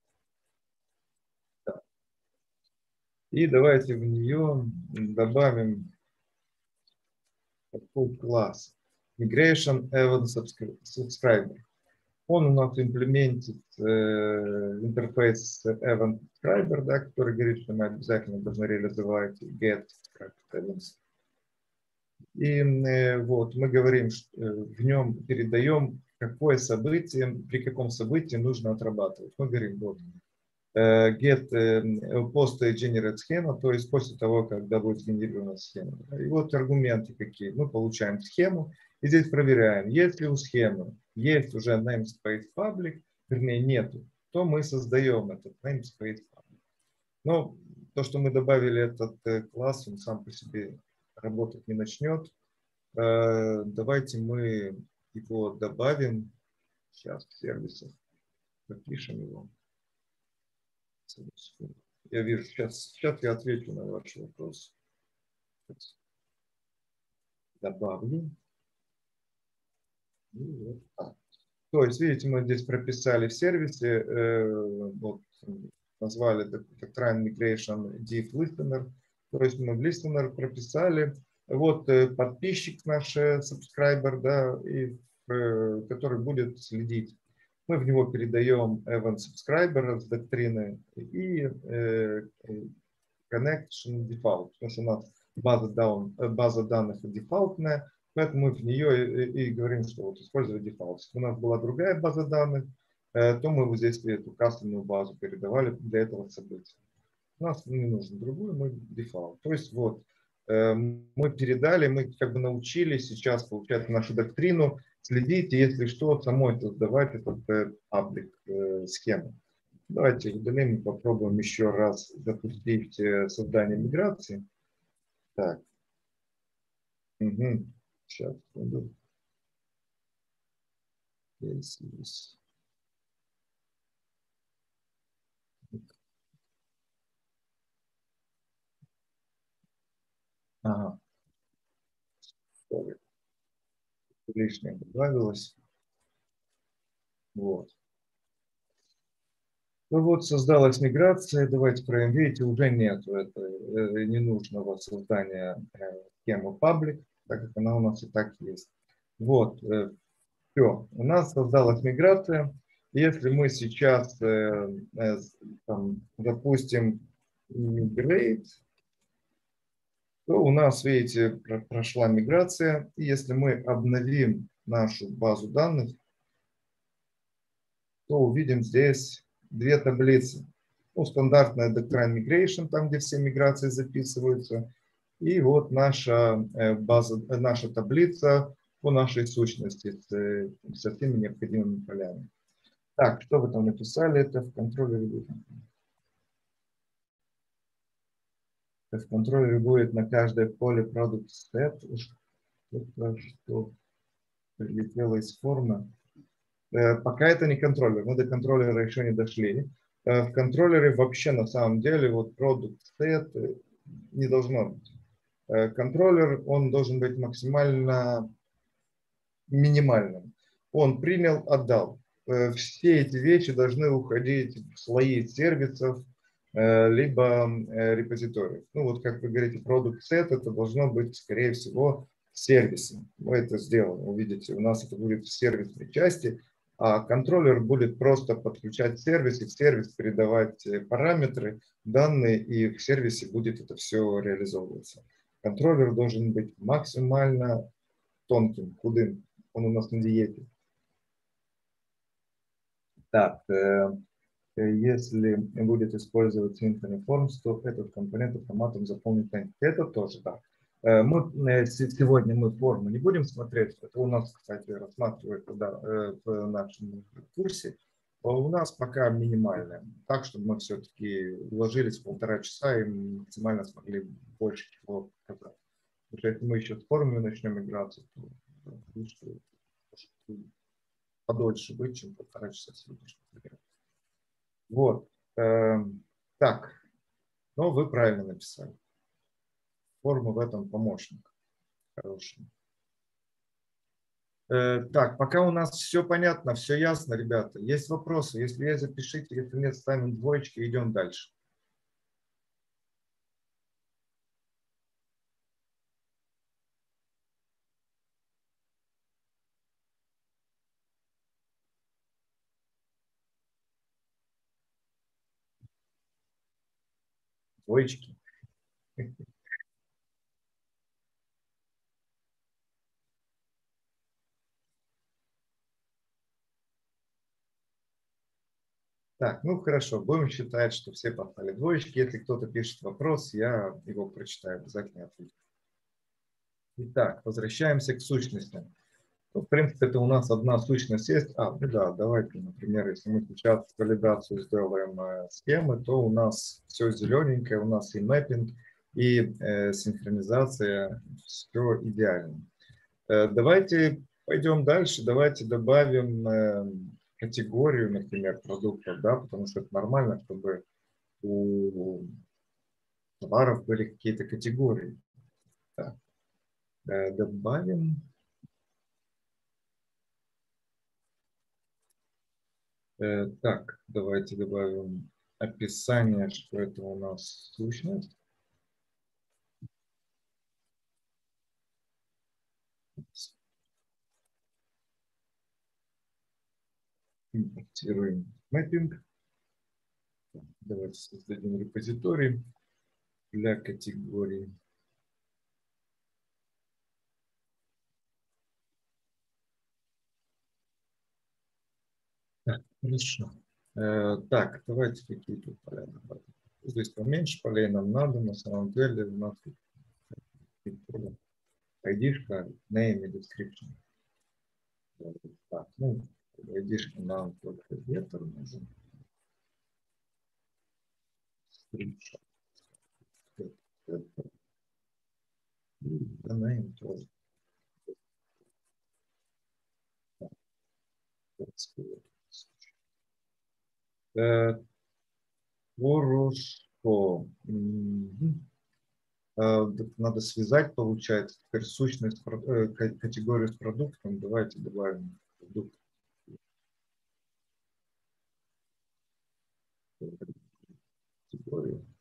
И давайте в нее добавим такой класс Migration Event Subscriber. Он у нас имплементит э, интерфейс Event Subscriber, да, который говорит, что мы обязательно должны реализовать get events. И э, вот мы говорим, что в нем передаем, какое событие, при каком событии нужно отрабатывать. Мы говорим, вот, get post generate схема, то есть после того, когда будет сгенерирована схема. И вот аргументы какие. Мы получаем схему и здесь проверяем, есть ли у схемы, есть уже namespace public, вернее нету. то мы создаем этот namespace. Но то, что мы добавили этот класс, он сам по себе работать не начнет. Давайте мы его добавим сейчас в сервисах. Запишем его. Я вижу, сейчас, сейчас я отвечу на ваш вопрос. Добавлю. Вот. То есть, видите, мы здесь прописали в сервисе, э, вот, назвали Doctrine Migration Div Listener. То есть мы в Listener прописали. Вот э, подписчик наш, subscriber, да, и, э, который будет следить. Мы в него передаем event subscriber с доктрины и э, connection default. Потому что у нас база, даун, база данных дефолтная, поэтому мы в нее и, и говорим, что вот использовать дефолт. Если у нас была другая база данных, э, то мы вот здесь эту кастомную базу передавали для этого события. У нас не нужно другую, мы дефолт. То есть вот э, мы передали, мы как бы научились сейчас получать нашу доктрину, следить, и если что, самой создавать этот э, паблик э, схему. Давайте удалим и попробуем еще раз запустить создание миграции. Так. Угу. Сейчас. Здесь. Ага. Лишнее добавилось. Вот. Ну вот, создалась миграция. Давайте проверим. Видите, уже нет это, ненужного создания схемы паблик, так как она у нас и так есть. Вот. Все. У нас создалась миграция. Если мы сейчас там, запустим migrate, то у нас, видите, прошла миграция. И если мы обновим нашу базу данных, то увидим здесь две таблицы. Ну, стандартная Doctrine Migration, там, где все миграции записываются. И вот наша база, наша таблица по нашей сущности с, со всеми необходимыми полями. Так, что вы там написали? Это в контроллере будет. В контроллере будет на каждое поле product set. Что-то, что прилетело из формы. Пока это не контроллер, мы до контроллера еще не дошли. В контроллере вообще на самом деле вот product set не должно быть. Контроллер, он должен быть максимально минимальным. Он принял, отдал. Все эти вещи должны уходить в слои сервисов, либо репозиториев. Ну вот как вы говорите, product set, это должно быть, скорее всего, сервисом. Мы это сделаем, увидите, у нас это будет в сервисной части, а контроллер будет просто подключать сервис и в сервис передавать параметры, данные, и в сервисе будет это все реализовываться. Контроллер должен быть максимально тонким, худым. Он у нас на диете. Так, э, если будет использоваться Symfony Forms, то этот компонент автоматом заполнит entity. Это тоже да. Э, мы, э, сегодня мы форму не будем смотреть. Это у нас, кстати, рассматривается да, э, в нашем курсе. У нас пока минимальная. Так, чтобы мы все-таки вложились в полтора часа и максимально смогли больше чего показать. Потому что если мы еще с формой начнем играться, то лучше подольше быть, чем полтора часа сегодняшнего. Вот. Так. Ну, вы правильно написали. Форма в этом помощник. Хороший. Так, пока у нас все понятно, все ясно, ребята. Есть вопросы? Если есть, запишите. Если нет, ставим двоечки и идем дальше. Двоечки. Так, ну хорошо, будем считать, что все поставили двоечки. Если кто-то пишет вопрос, я его прочитаю, обязательно отвечу. Итак, возвращаемся к сущностям. Ну, в принципе, это у нас одна сущность есть. А, ну да, давайте, например, если мы сейчас валидацию сделаем э, схемы, то у нас все зелененькое, у нас и мэппинг, и э, синхронизация, все идеально. Э, давайте пойдем дальше, давайте добавим э, категорию, например, продуктов, да, потому что это нормально, чтобы у товаров были какие-то категории. Так, э, добавим. Э, так, давайте добавим описание, что это у нас сущность. Импортируем мэппинг. Давайте создадим репозиторий для категории. Так, хорошо. Э, так, давайте какие тут поля добавим. Здесь поменьше полей нам надо, на самом деле у нас ай ди-шка, name и description. Так, ну, ай ди-шка нам только вектор нужен. Screenshot. И name тоже. Э, Хорошо. Мгм. Э, Надо связать, получается, теперь сущность, про- э, ка- категорию с продуктом. Давайте добавим продукт. Категорию.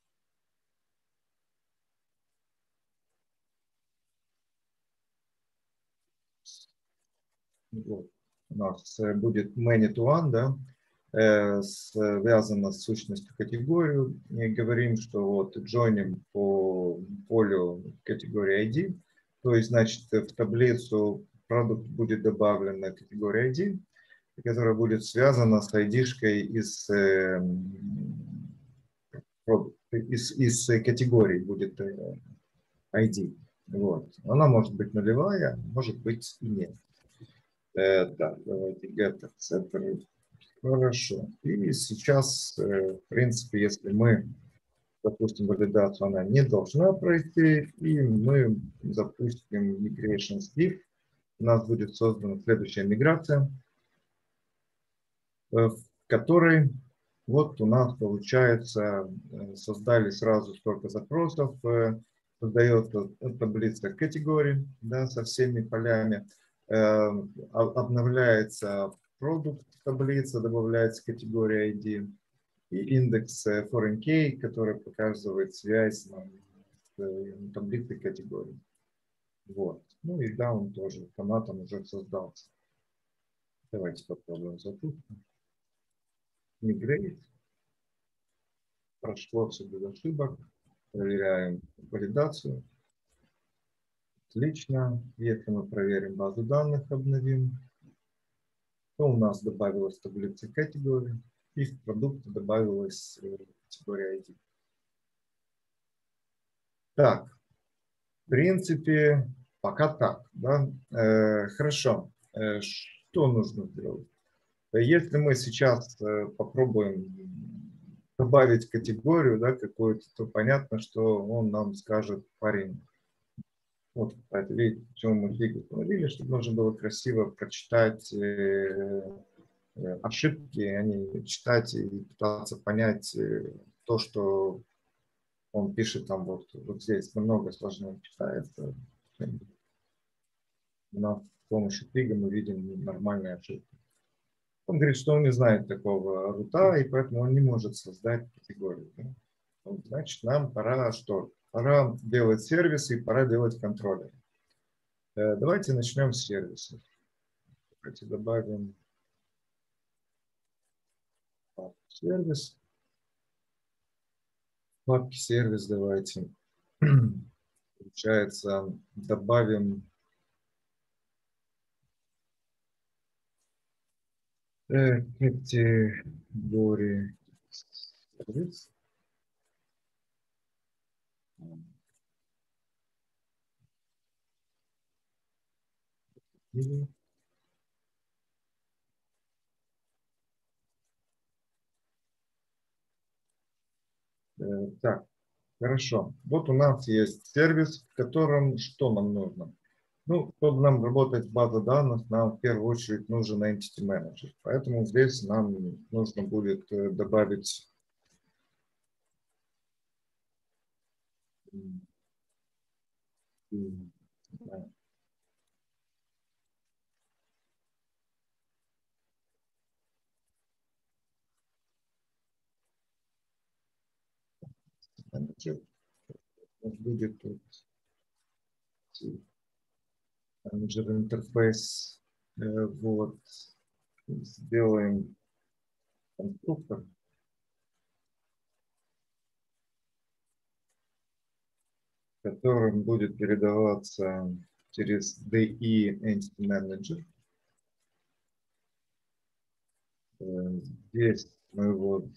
Вот. У нас э, будет many to one, да, э, связано с сущностью категорию. И говорим, что вот joining по полю категории ай ди, то есть, значит, в таблицу продукт будет добавлена категория ай ди, которая будет связана с ай ди-шкой из, э, из, из категории будет э, ай ди. Вот. Она может быть нулевая, может быть и нет. Э, да, давайте get acceptor. Хорошо. И сейчас, э, в принципе, если мы, допустим, валидацию, она не должна пройти, и мы запустим migration div, у нас будет создана следующая миграция, э, в которой вот у нас получается, э, создали сразу столько запросов, э, создается таблица категорий, да, со всеми полями, э, обновляется продукт таблица, добавляется категория ай ди и индекс э, foreign key, который показывает связь нам с э, таблицей категорий. Вот. Ну и да, он тоже автоматом уже создался. Давайте попробуем запустить. Migrate. Прошло все без ошибок. Проверяем валидацию. Отлично. Если мы проверим базу данных, обновим, то у нас добавилась таблица категории, и в продукте добавилась э, категория ай ди. Так, в принципе, пока так. Да? Э, хорошо. Э, что нужно сделать? Если мы сейчас э, попробуем добавить категорию, да, какую-то, то понятно, что он нам скажет: парень, вот, кстати, видите, почему мы фиг установили, чтобы можно было красиво прочитать э, э, ошибки, а не читать и пытаться понять э, то, что он пишет там вот, вот здесь, намного сложнее читается. У нас с помощью фига мы видим нормальные ошибки. Он говорит, что он не знает такого рута, и поэтому он не может создать категорию. Да? Ну, значит, нам пора что? Пора делать сервисы и пора делать контроллеры. Э, давайте начнем с сервисов. Давайте добавим сервис. Папки сервис давайте. Получается, добавим э, категории сервис. Так, хорошо. Вот у нас есть сервис, в котором что нам нужно? Ну, чтобы нам работать с базой данных, нам в первую очередь нужен Entity Manager. Поэтому здесь нам нужно будет э, добавить м, м, да, менеджер. Вот будет тут менеджер интерфейс. Э, Вот. Сделаем конструктор, которым будет передаваться через ди и Entity Manager. Э, Здесь мы его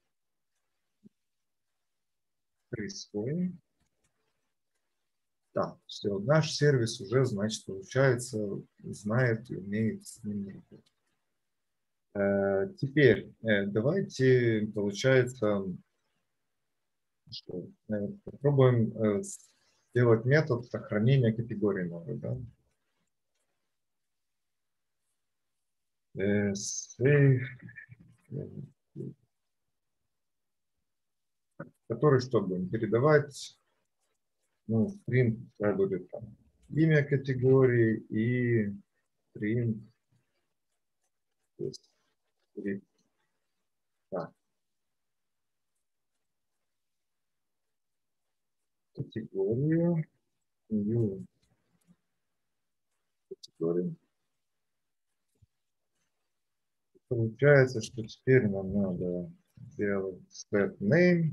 присвоим. Да, все, наш сервис уже, значит, получается, знает и умеет с ним работать. Э, Теперь э, давайте, получается, что, э, попробуем э, сделать метод сохранения категории новой, да? Э, Save, э, который что будем передавать, ну, string, пускай будет там имя категории и string, то есть, или- так, категорию, new категорию. Получается, что теперь нам надо сделать set name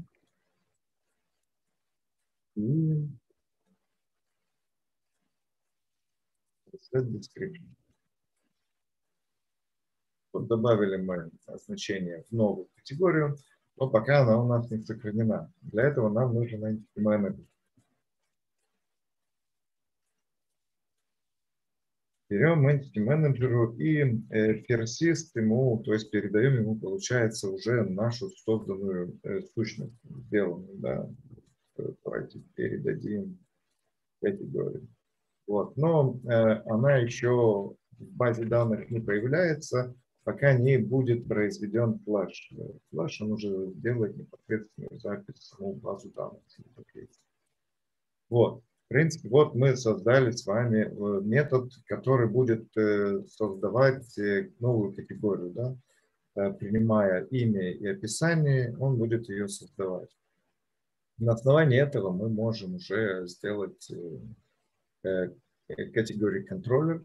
и set description. Вот добавили мы значение в новую категорию, но пока она у нас не сохранена. Для этого нам нужен entity manager. Берем entity manager и э, persist ему, то есть передаем ему, получается, уже нашу созданную э, сущность, сделанную, да. Давайте передадим категорию. Вот. Но э, она еще в базе данных не появляется, пока не будет произведен флеш. Флеш он уже делает непосредственную запись в саму базу данных. Вот. В принципе, вот мы создали с вами э, метод, который будет э, создавать э, новую категорию, да? Э, принимая имя и описание, он будет ее создавать. На основании этого мы можем уже сделать э, категории контроллер.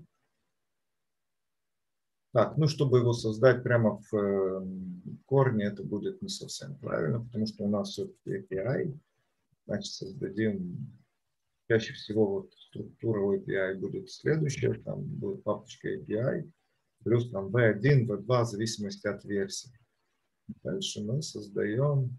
Так, ну, чтобы его создать прямо в э, корне, это будет не совсем правильно, потому что у нас все-таки эй пи ай. Значит, создадим, чаще всего вот структура у эй пи ай будет следующая, там будет папочка эй пи ай, плюс там ви один, ви два, в зависимости от версии. Дальше мы создаем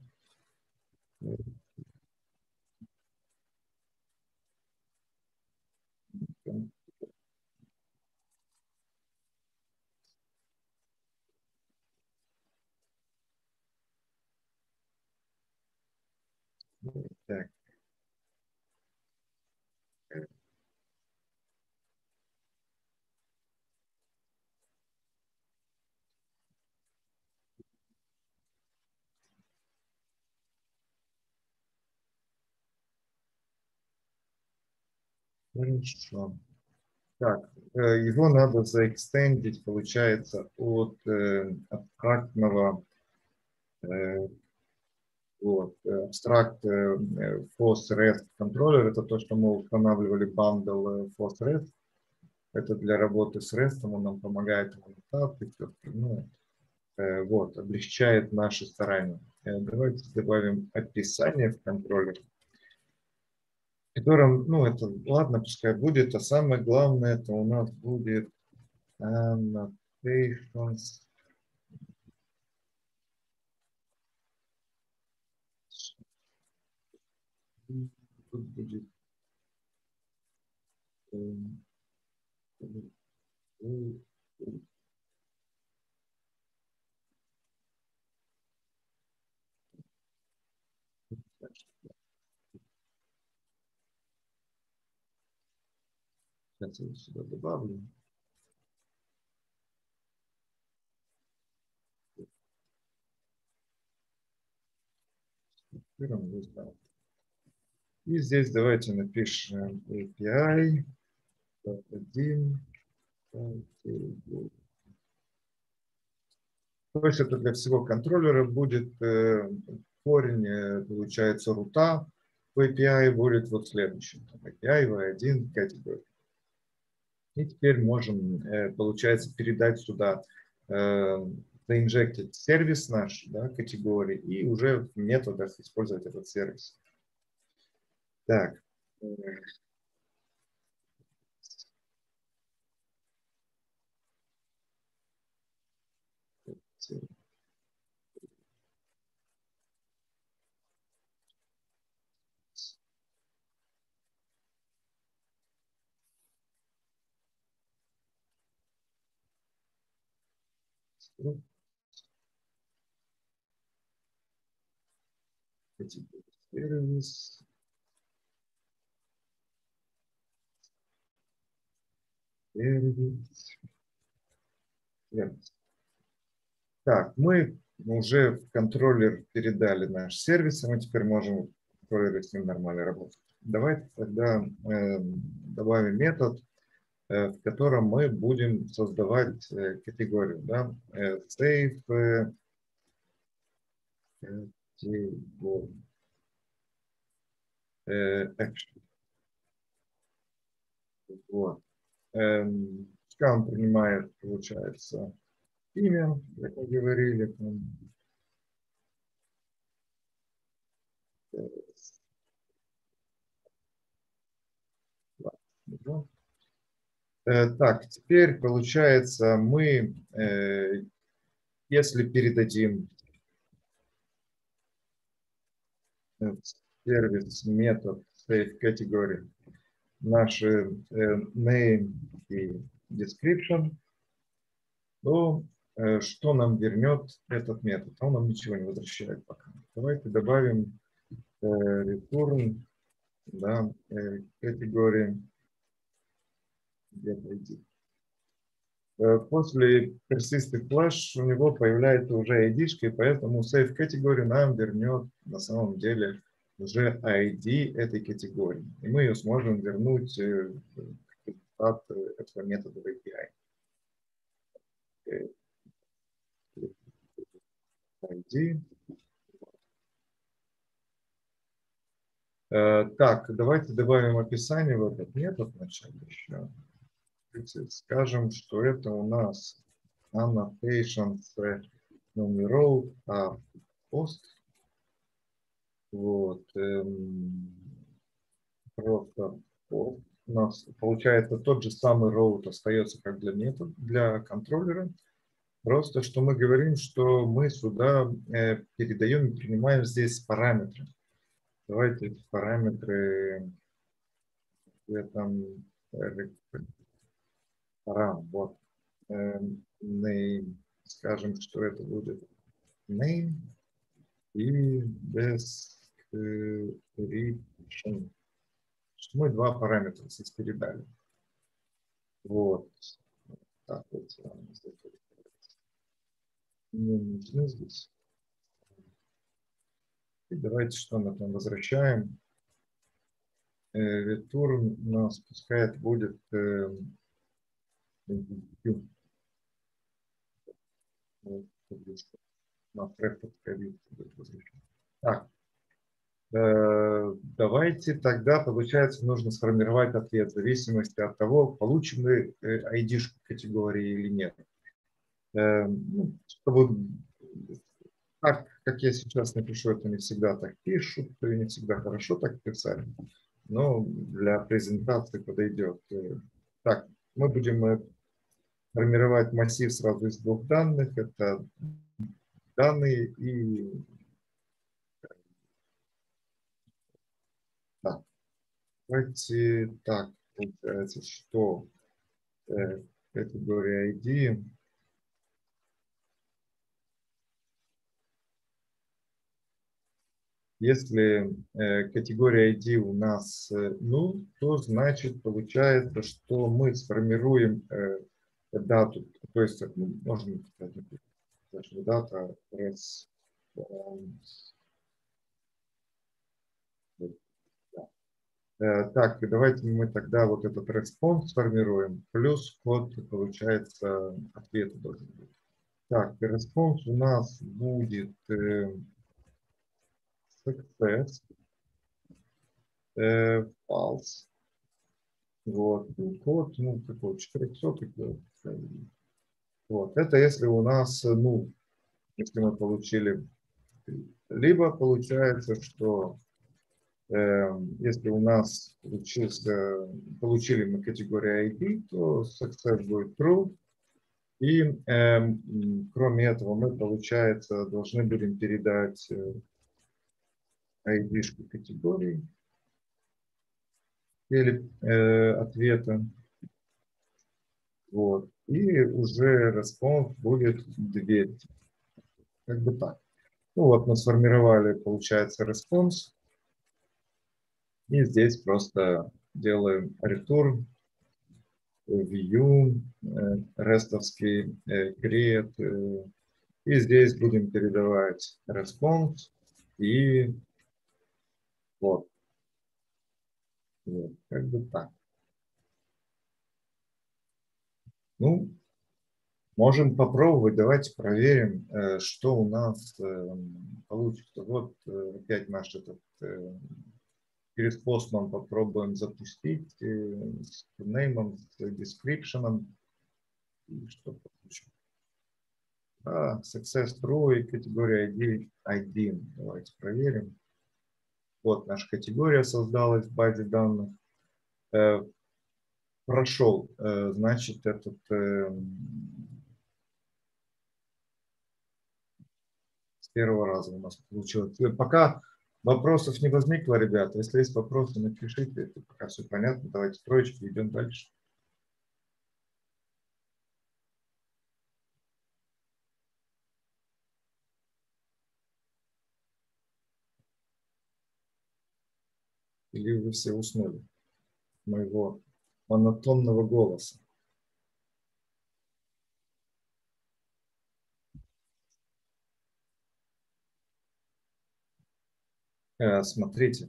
так, хорошо. Так, э, его надо заэкстендить, получается, от э, абстрактного э, вот, э, абстракт э, фос рест контроллер, это то, что мы устанавливали бандл э, фос рест. Это для работы с REST, он нам помогает в аннотации, все остальное. Э, Вот, облегчает наши старания. Э, Давайте добавим описание в контроллер, в котором, ну, это, ладно, пускай будет, а самое главное, это у нас будет annotations. Тут будет, э, Сейчас я сюда добавлю. И здесь давайте напишем эй пи ай один. То есть это для всего контроллера будет корень, получается, рута в эй пи ай будет вот следующий. эй пи ай ви один категория. И теперь можем, получается, передать сюда, заинжектить сервис наш, да, категории, и уже в методах использовать этот сервис. Так. Сервис. Сервис. Сервис. Так, мы уже в контроллер передали наш сервис, и мы теперь можем в контроллере с ним нормально работать. Давайте тогда э, добавим метод, э, в котором мы будем создавать э, категорию. Да? Э, save э, category. Э, action. Вот. Э, он принимает, получается, имя, как мы говорили. Так, теперь получается, мы, если передадим сервис метод save category наши name и description, то что нам вернет этот метод? Он нам ничего не возвращает пока. Давайте добавим return, да, category get ай ди. После persistent flash у него появляется уже ай ди-шка, и поэтому save category нам вернет на самом деле уже ай ди этой категории. И мы ее сможем вернуть от этого метода в эй пи ай. ай ди. Так, давайте добавим описание в этот метод вначале еще. Скажем, что это у нас annotations номеров, а post. Вот. Эм, просто post. У нас получается тот же самый route остается, как для метода, для контроллера. Просто что мы говорим, что мы сюда э, передаем и принимаем здесь параметры. Давайте эти параметры где там парам, вот. Name, скажем, что это будет name и description. Мы два параметра здесь передали. Вот. Так, вот. Не нужны здесь. И давайте что мы там возвращаем. Return у нас пускай это будет так, давайте тогда, получается, нужно сформировать ответ в зависимости от того, получим мы ай ди-шку категории или нет. Ну, чтобы так, как я сейчас напишу, это не всегда так пишут, и не всегда хорошо так писать, но для презентации подойдет. Так, мы будем формировать массив сразу из двух данных. Это данные и... Так, давайте так, получается, что категория ай ди. Если э, категория ай ди у нас э, ну, то значит получается, что мы сформируем э, дату, то есть ну, можем сказать, даже дата response. Э, так, давайте мы тогда вот этот response сформируем, плюс код, получается, ответа должен быть. Так, response у нас будет э, success, э, false. Вот, ну, код, ну, такой четыреста. Вот, это если у нас, ну, если мы получили, либо получается, что э, если у нас получился, получили мы категорию ай ди, то success будет true. И э, кроме этого мы, получается, должны будем передать э, ай ди-шку категории или э, ответа. Вот. И уже response будет двести. Как бы так. Ну вот мы сформировали, получается, response. И здесь просто делаем return, view, рестовский create. И здесь будем передавать response. И вот. Вот. Как бы так. Ну, можем попробовать. Давайте проверим, что у нас получится. Вот опять наш этот через постман попробуем запустить с неймом, с description. И что получим? А, success true и категория ай ди один. Давайте проверим. Вот наша категория создалась в базе данных. Прошел, значит, этот с первого раза у нас получилось. Пока вопросов не возникло, ребята. Если есть вопросы, напишите. Это пока все понятно. Давайте троечки, идем дальше. Или вы все уснули моего монотонного голоса? Смотрите,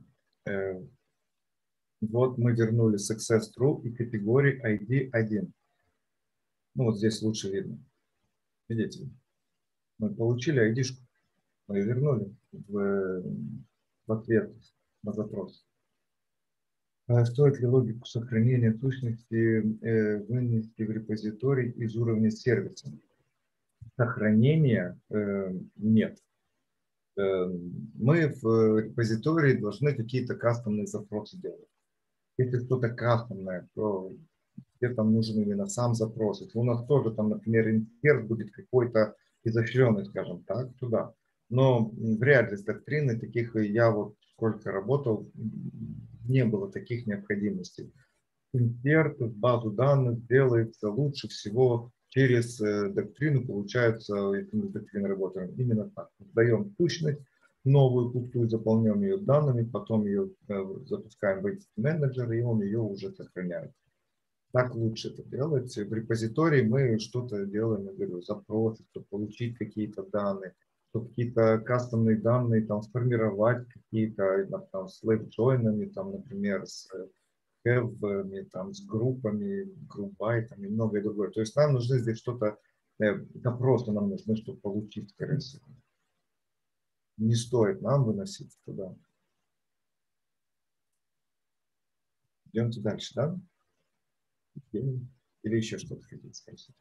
вот мы вернули success true и категории ай ди один. Ну вот здесь лучше видно. Видите? Мы получили ай ди-шку, мы ее вернули в, в ответ на запрос. Стоит ли логику сохранения сущности э, вынести в репозиторий из уровня сервиса? Сохранения э, нет. Э, мы в репозитории должны какие-то кастомные запросы делать. Если что-то кастомное, то где там нужен именно сам запрос. Если у нас тоже там, например, инсерт будет какой-то изощренный, скажем так, туда. Но вряд ли с доктрины таких, я вот сколько работал, не было таких необходимостей. Инсерт в базу данных делается лучше всего через э, доктрину, получается, если мы с доктриной работаем, именно так. Даем сущность, новую пустую, заполняем ее данными, потом ее э, запускаем в Entity Manager, и он ее уже сохраняет. Так лучше это делать. В репозитории мы что-то делаем, я говорю, запросы, чтобы получить какие-то данные, чтобы какие-то кастомные данные там сформировать, какие-то там с лейф-джойнами, там, например, с хэвами, там, с группами, группбайтами и многое другое. То есть нам нужны здесь что-то, запросы нам нужны, чтобы получить, скорее всего. Не стоит нам выносить туда. Идемте дальше, да? Или еще что-то хотите спросить?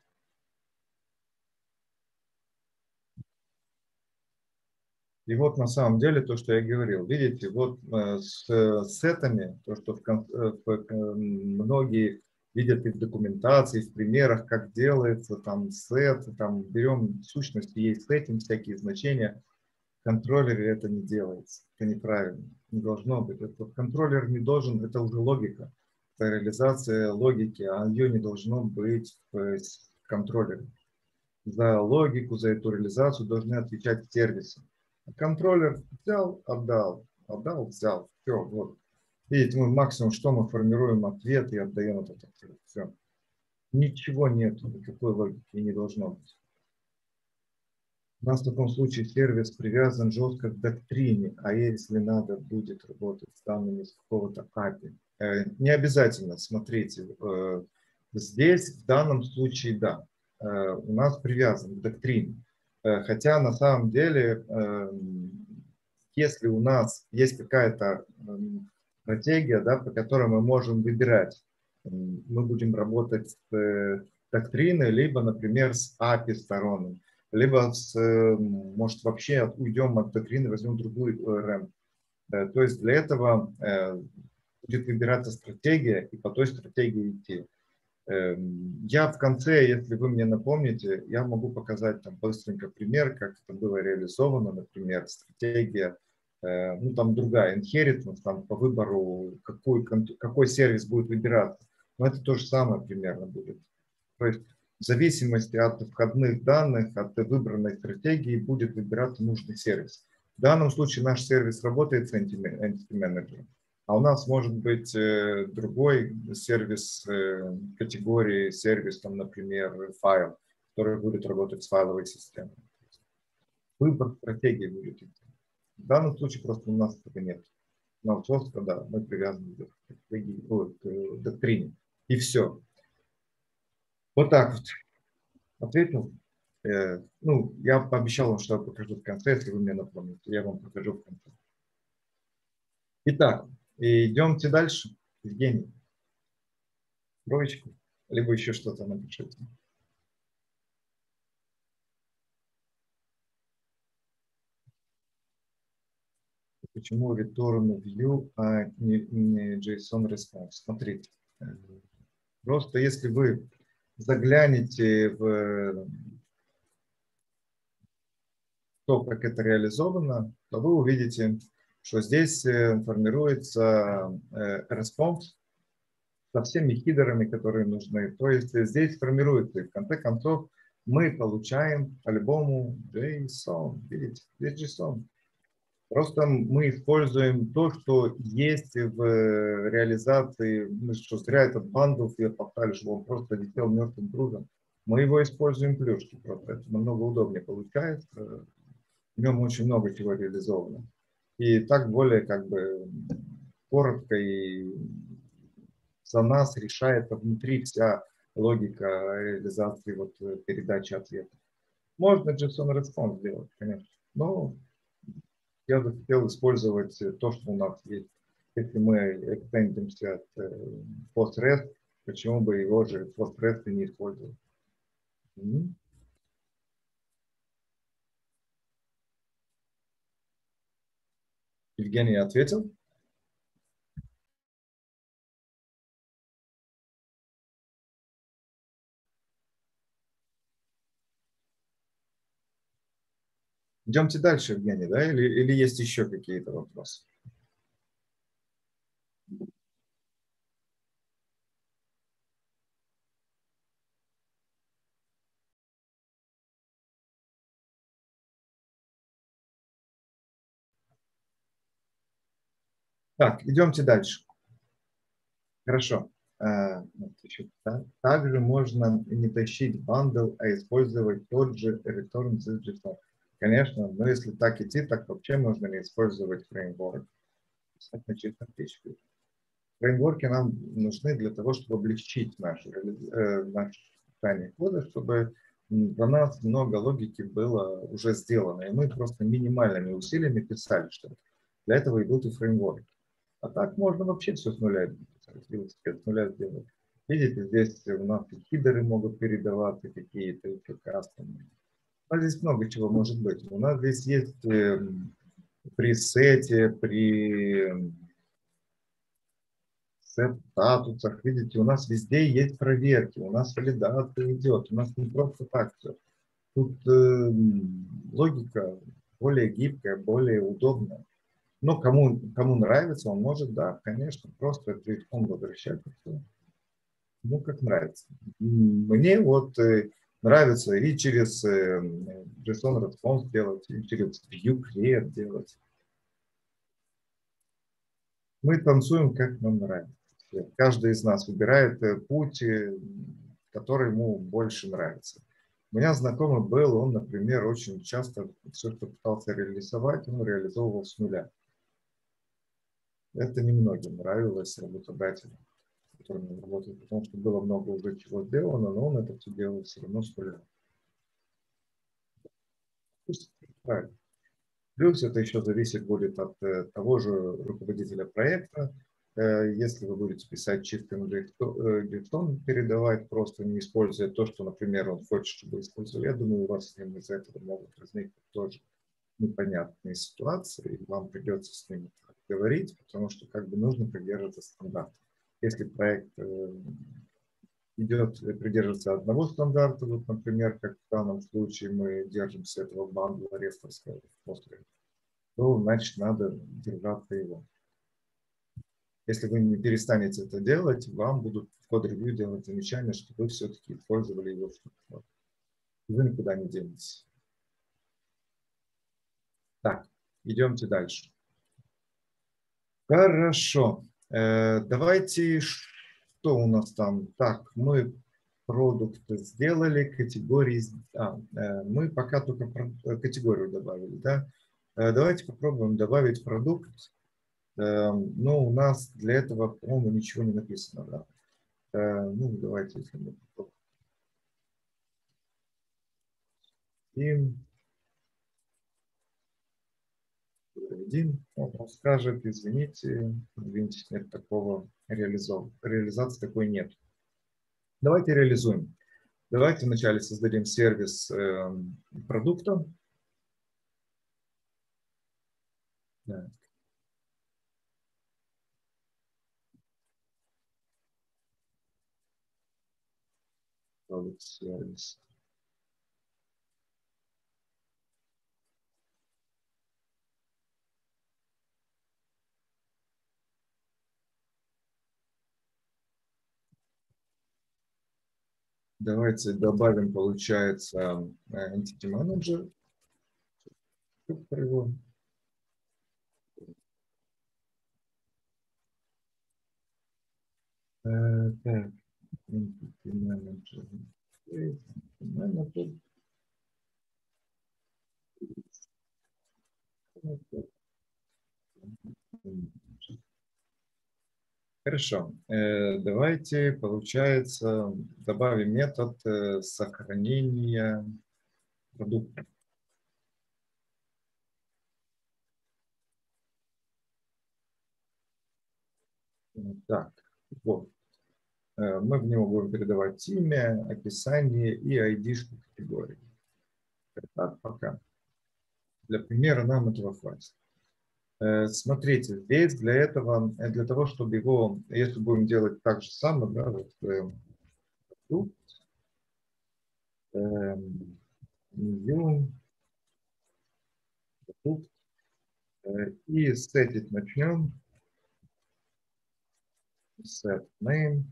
И вот на самом деле то, что я говорил, видите, вот э, с сетами, то, что в, э, в, многие видят и в документации, в примерах, как делается там сет, там берем сущности, есть сеттинг, всякие значения, в контроллере это не делается, это неправильно, не должно быть. Этот контроллер не должен, это уже логика. реализация логики, а ее не должно быть в контроллере. За логику, за эту реализацию должны отвечать сервисы. А контроллер взял, отдал, отдал, взял. Все, вот. Видите, мы максимум, что мы формируем ответ и отдаем этот ответ. Все. Ничего нет, никакой логики не должно быть. У нас в таком случае сервис привязан жестко к доктрине, а если надо будет работать с данными с какого-то эй пи ай, не обязательно, смотрите, здесь в данном случае да, у нас привязан к доктрине. Хотя на самом деле, если у нас есть какая-то стратегия, да, по которой мы можем выбирать, мы будем работать с доктриной, либо, например, с эй пи ай сторонами, либо, с, может, вообще уйдем от доктрины, возьмем другую рэм. То есть для этого будет выбираться стратегия и по той стратегии идти. Я в конце, если вы мне напомните, я могу показать там быстренько пример, как это было реализовано, например, стратегия, ну там другая, inheritance, там по выбору, какой, какой сервис будет выбираться. Но это то же самое примерно будет. То есть в зависимости от входных данных, от выбранной стратегии будет выбираться нужный сервис. В данном случае наш сервис работает с Entity Manager, а у нас может быть другой сервис категории, сервис, там, например, файл, который будет работать с файловой системой. Выбор стратегии будет идти. В данном случае просто у нас этого нет. Но жестко, да, мы привязаны к, стратегии, к доктрине. И все. Вот так вот. Ответил? Э, ну, я пообещал вам, что я покажу в конце, если вы мне напомните. Я вам покажу в конце. Итак, идемте дальше. Евгений, троечку, либо еще что-то напишите. Почему return view, а не, не JSON response? Смотрите, просто если вы заглянете в то, как это реализовано, то вы увидите, что здесь формируется response со всеми хидерами, которые нужны. То есть здесь формируется, и в конце концов мы получаем по-любому JSON. Видите, здесь JSON. Просто мы используем то, что есть в реализации. Мы что, зря этот бандл себе поставили, чтобы он просто летел мертвым грузом. Мы его используем плюшки. Просто это намного удобнее получается. В нем очень много чего реализовано. И так более как бы коротко и за нас решает внутри вся логика реализации вот передачи ответа. Можно JSON response сделать, конечно, но я захотел использовать то, что у нас есть. Если мы экстендимся от PostREST, почему бы его же PostREST не использовать? Mm-hmm. Евгений ответил? Идемте дальше, Евгений, да? Или, или есть еще какие-то вопросы? Так, идемте дальше. Хорошо. Также можно не тащить бандл, а использовать тот же return с JSON. Конечно, но если так идти, так вообще можно не использовать фреймворк. На чистом пи эйч пи. Фреймворки нам нужны для того, чтобы облегчить наше, э, наше писание кода, чтобы для нас много логики было уже сделано, и мы просто минимальными усилиями писали что-то. Для этого идут и фреймворки. А так можно вообще все с нуля, с нуля сделать. Видите, здесь у нас и хидеры могут передаваться, какие-то еще кастомные. У нас здесь много чего может быть. У нас здесь есть э, при сете, при сет-статусах, видите, у нас везде есть проверки, у нас валидация идет, у нас не просто так все. Тут э, логика более гибкая, более удобная. Но кому, кому нравится, он может, да, конечно, просто он возвращать. Ну, как нравится. Мне вот э, нравится и через э, JSON Response делать, и через Vue Create делать. Мы танцуем, как нам нравится. Каждый из нас выбирает э, путь, э, который ему больше нравится. У меня знакомый был, он, например, очень часто все, что пытался реализовать, он реализовывал с нуля. Это немногим нравилось работодателям, с которыми он работает, потому что было много уже чего сделано, но он это все делал все равно с нуля. Правильно. Плюс это еще зависит будет от э, того же руководителя проекта. Э, если вы будете писать чистым JSON, передавать, просто не используя то, что, например, он хочет, чтобы использовали, я думаю, у вас с ним из-за этого могут возникнуть тоже непонятные ситуации, и вам придется с ними говорить, потому что как бы нужно придерживаться стандарта. Если проект э, идет, придерживаться одного стандарта, вот, например, как в данном случае мы держимся этого бандла рестовского после, то значит надо держаться его. Если вы не перестанете это делать, вам будут в код-ревью делать замечания, что вы все-таки использовали его. Вы никуда не денетесь. Так, идемте дальше. Хорошо. Э, давайте, что у нас там? Так, мы продукты сделали, категории... А, э, мы пока только про, категорию добавили, да? Э, давайте попробуем добавить продукт. Э, но у нас для этого, по-моему, ничего не написано, да? Э, ну, давайте, если мы попробуем. И один, он скажет, извините, извините, нет такого реализов... реализации такой нет. Давайте реализуем. Давайте вначале создадим сервис э, продукта. Да. Сервис. Давайте добавим, получается, Entity Manager. Его. Э, так, Entity Manager. Entity Manager. Хорошо. Э, давайте, получается, добавим метод э, сохранения продукта. Так, вот. Э, мы в него будем передавать имя, описание и ай ди-шку категории. Так, пока. Для примера нам этого хватит. Э, смотрите, здесь для этого, э, для того, чтобы его, если будем делать так же самое, да, вот, э, тут, э, new, тут, э, и сетить начнем. Set name.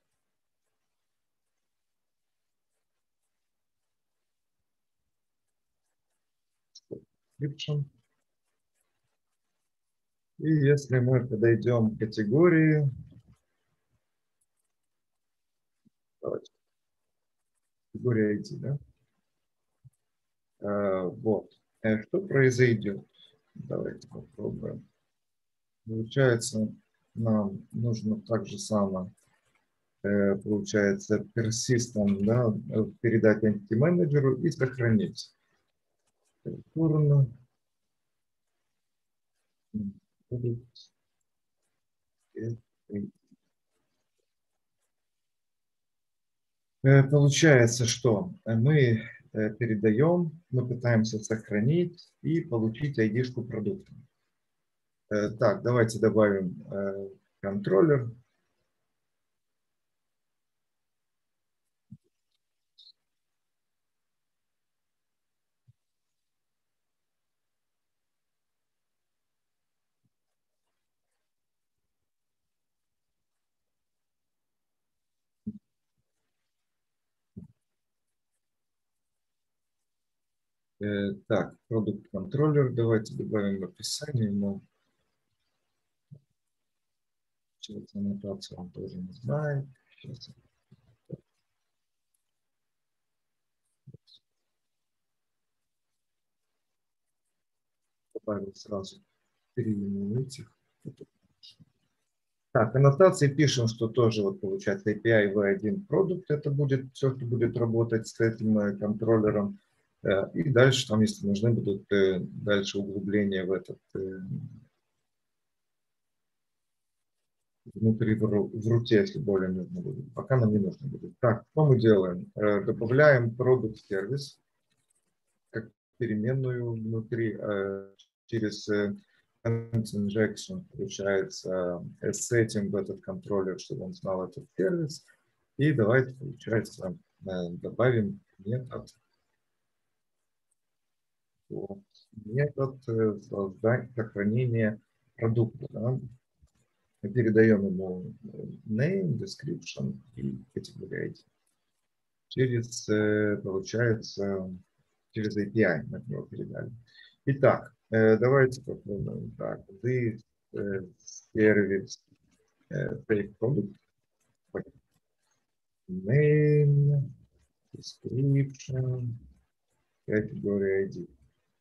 Description. И если мы подойдем к категории, давайте, категория ай ди, да? А, вот. Э, Что произойдет? Давайте попробуем. Получается, нам нужно так же самое, э, получается, persistent, да, э, передать entity менеджеру и сохранить. Return. Э, Получается, что мы э, передаем, мы пытаемся сохранить и получить ай ди-шку продукта. Э, Так, давайте добавим э, контроллер. Так, продукт контроллер. Давайте добавим в описание ему. Сейчас аннотацию он тоже не знает. Сейчас. Добавил сразу три этих. Так, аннотации пишем, что тоже вот получается эй пи ай ви один продукт. Это будет все, что будет работать с этим контроллером. И дальше, там, если нужны будут дальше углубления в этот внутри в руте, если более нужно будет. Пока нам не нужно будет. Так, что мы делаем? Добавляем продукт сервис как переменную внутри через injection, получается, setting в этот контроллер, чтобы он знал этот сервис. И давайте, получается, добавим метод метод создания, сохранения продукта. Да? Мы передаем ему name, description и category ай ди. Через, получается, через эй пи ай мы от него передали. Итак, давайте попробуем так. This service take product name, description, category ай ди.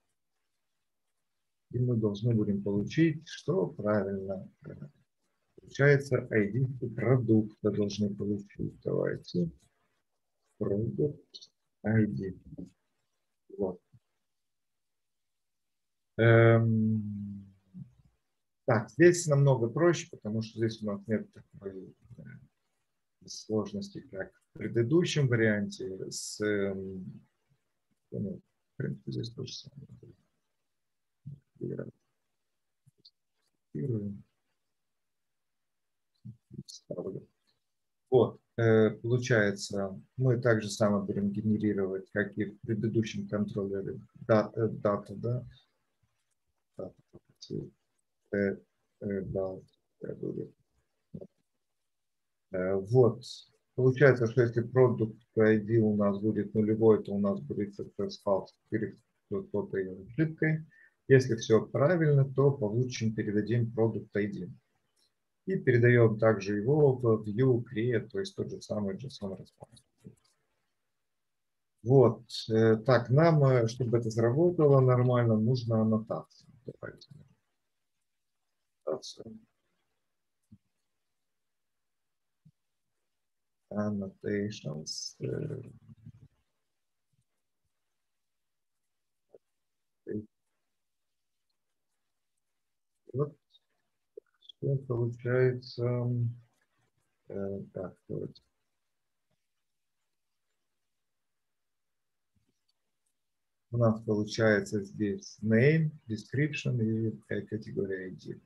И мы должны будем получить, что правильно. Получается, ай ди продукта должны получить. Давайте. Продукт ай ди. Вот. Эм... Так, здесь намного проще, потому что здесь у нас нет такой сложности, как в предыдущем варианте. С, ну, в принципе, здесь то же самое. Вот, э, получается, мы также самое будем генерировать, как и в предыдущем контроллере, дата, дата, да, дата, э, э, да, э, вот, получается, что если продукт ай ди у нас будет нулевой, то у нас будет success false перед какой-то ошибкой. Если все правильно, то получим, передадим продукт ай ди. И передаем также его в view create, то есть тот же самый JSON response. Вот. Так, нам, чтобы это заработало нормально, нужна аннотация. Давайте. Аннотация. Annotations. Вот. Что получается? Так, давайте. У нас получается здесь name, description и категория ай ди.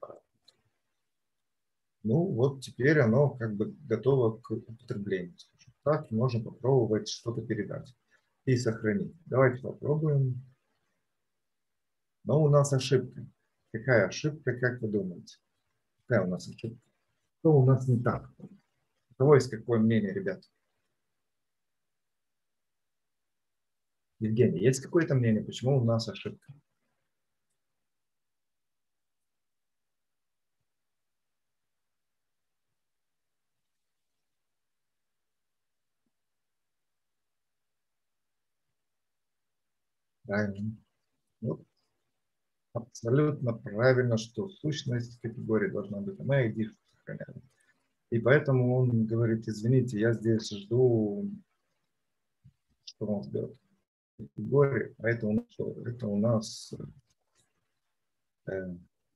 Ну вот теперь оно как бы готово к употреблению. Так, можно попробовать что-то передать и сохранить. Давайте попробуем. Но у нас ошибка. Какая ошибка, как вы думаете? Какая у нас ошибка? Что у нас не так? У кого есть какое мнение, ребят? Евгений, есть какое-то мнение, почему у нас ошибка? Правильно. Вот. Абсолютно правильно, что сущность категории должна быть. А мы ай ди сохраняем. И поэтому он говорит, извините, я здесь жду, что он ждет. Категории, а это у нас, это у нас э,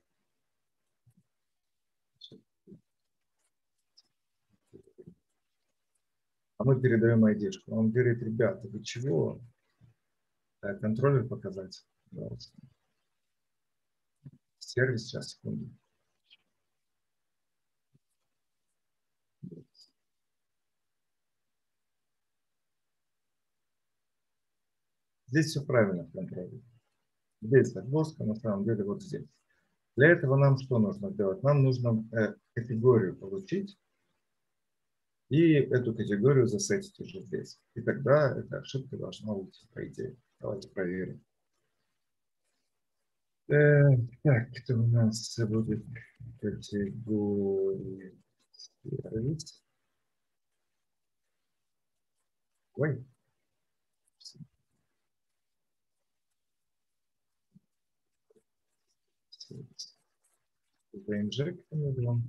а мы передаем ай ди-шку. Он говорит, ребята, вы чего? Э, контроллер показать, пожалуйста. Сервис, сейчас, секунду. Здесь все правильно в контроллере. Здесь загвоздка, на самом деле вот здесь. Для этого нам что нужно сделать? Нам нужно э, категорию получить и эту категорию засетить уже здесь. И тогда эта ошибка должна уйти, по идее. Давайте проверим. Э, так, это у нас будет категория сервис. Ой. Это инжект, наверное.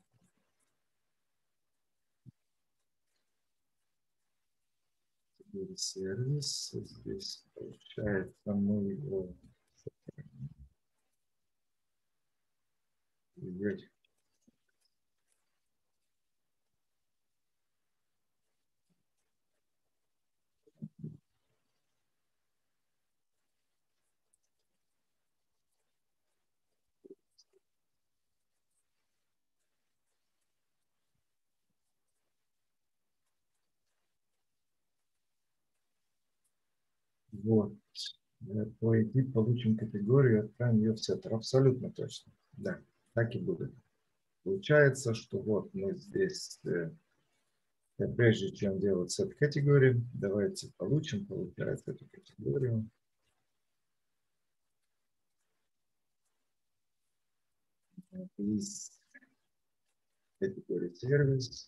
Сервис. Здесь получается мы его взять. Вот. По ай ди получим категорию, отправим ее в сеттер. Абсолютно точно. Да, так и будет. Получается, что вот мы здесь, э, прежде чем делать set категорию, давайте получим, получается, эту категорию. Из категории сервис.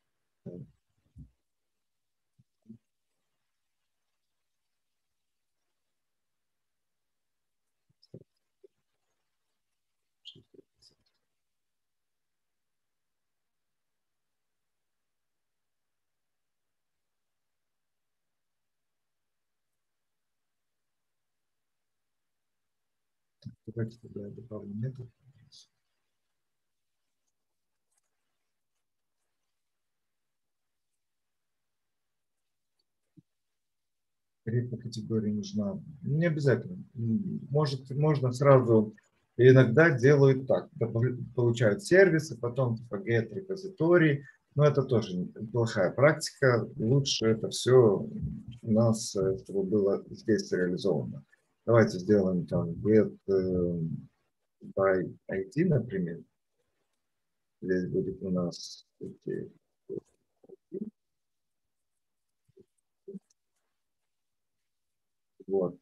Давайте тогда я добавлю метод. По категории нужна. Не обязательно. Может, можно сразу. И иногда делают так. Получают сервисы, потом типа get repository. Но это тоже плохая практика. Лучше это все у нас, чтобы было здесь реализовано. Давайте сделаем там get by ай ди, например. Здесь будет у нас эти вот.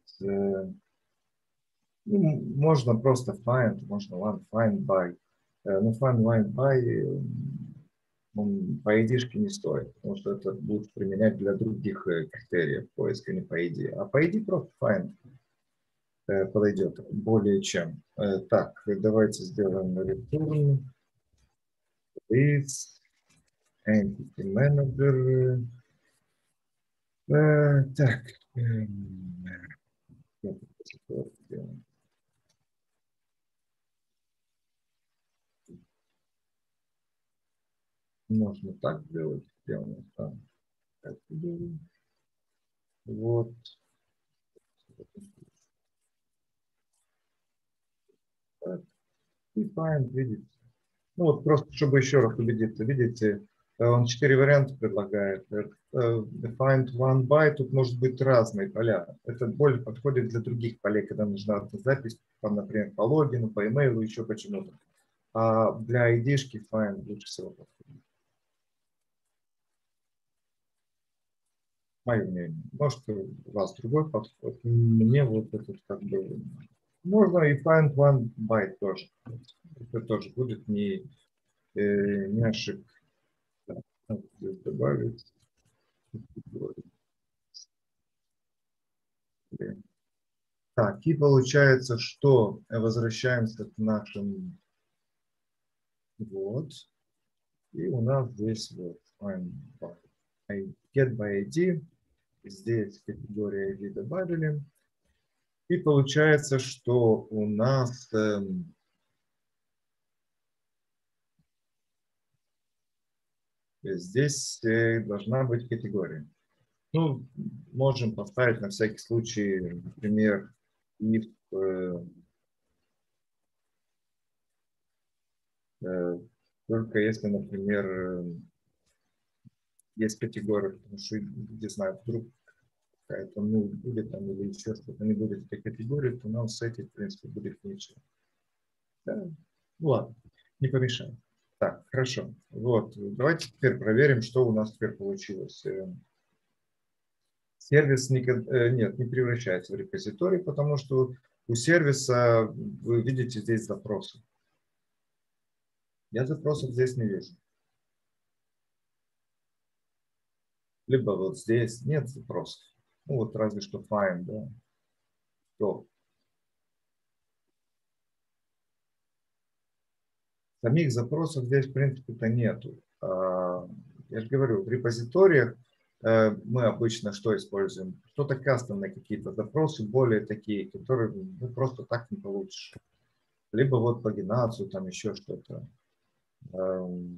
Ну, можно просто find, можно one find by. Но find one by он по ай ди-шке не стоит, потому что это будут применять для других критериев поиска, не по ай ди. А по ай ди просто find подойдет более чем. Так, давайте сделаем return is entity manager. Так. Можно так сделать, где у нас там. Вот. Так. И find, видите. Ну вот просто, чтобы еще раз убедиться. Видите, он четыре варианта предлагает. Find one by, тут может быть разные поля. Это более подходит для других полей, когда нужна запись, там, например, по логину, по имейлу, еще почему-то. А для ай ди-шки find лучше всего подходит. Мое мнение. Может, у вас другой подход. Мне вот этот как бы... Можно и find one by тоже. Это тоже будет не, э, не ошибка. Так, здесь добавить. Так, и получается, что возвращаемся к нашим... Вот. И у нас здесь вот find by, get by ай ди. Здесь категория ай ди добавили. И получается, что у нас эм, здесь э, должна быть категория. Ну, можем поставить на всякий случай, например, if э, э, только если, например, э, есть категория, потому что, не знаю, вдруг какая-то ну, будет там или еще что-то не будет этой категории, то нам с этим, в принципе, будет ничего. Да? Ну ладно, не помешаем. Так, хорошо. Вот, давайте теперь проверим, что у нас теперь получилось. Сервис никак- э, нет, не превращается в репозиторий, потому что у сервиса вы видите здесь запросы. Я запросов здесь не вижу. Либо вот здесь нет запросов. Ну вот разве что find, да. То самих запросов здесь в принципе-то нету. А, Я же говорю, в репозиториях э, мы обычно что используем? Что-то кастомные какие-то запросы, более такие, которые ну, просто так не получишь. Либо вот пагинацию, там еще что-то. Эм,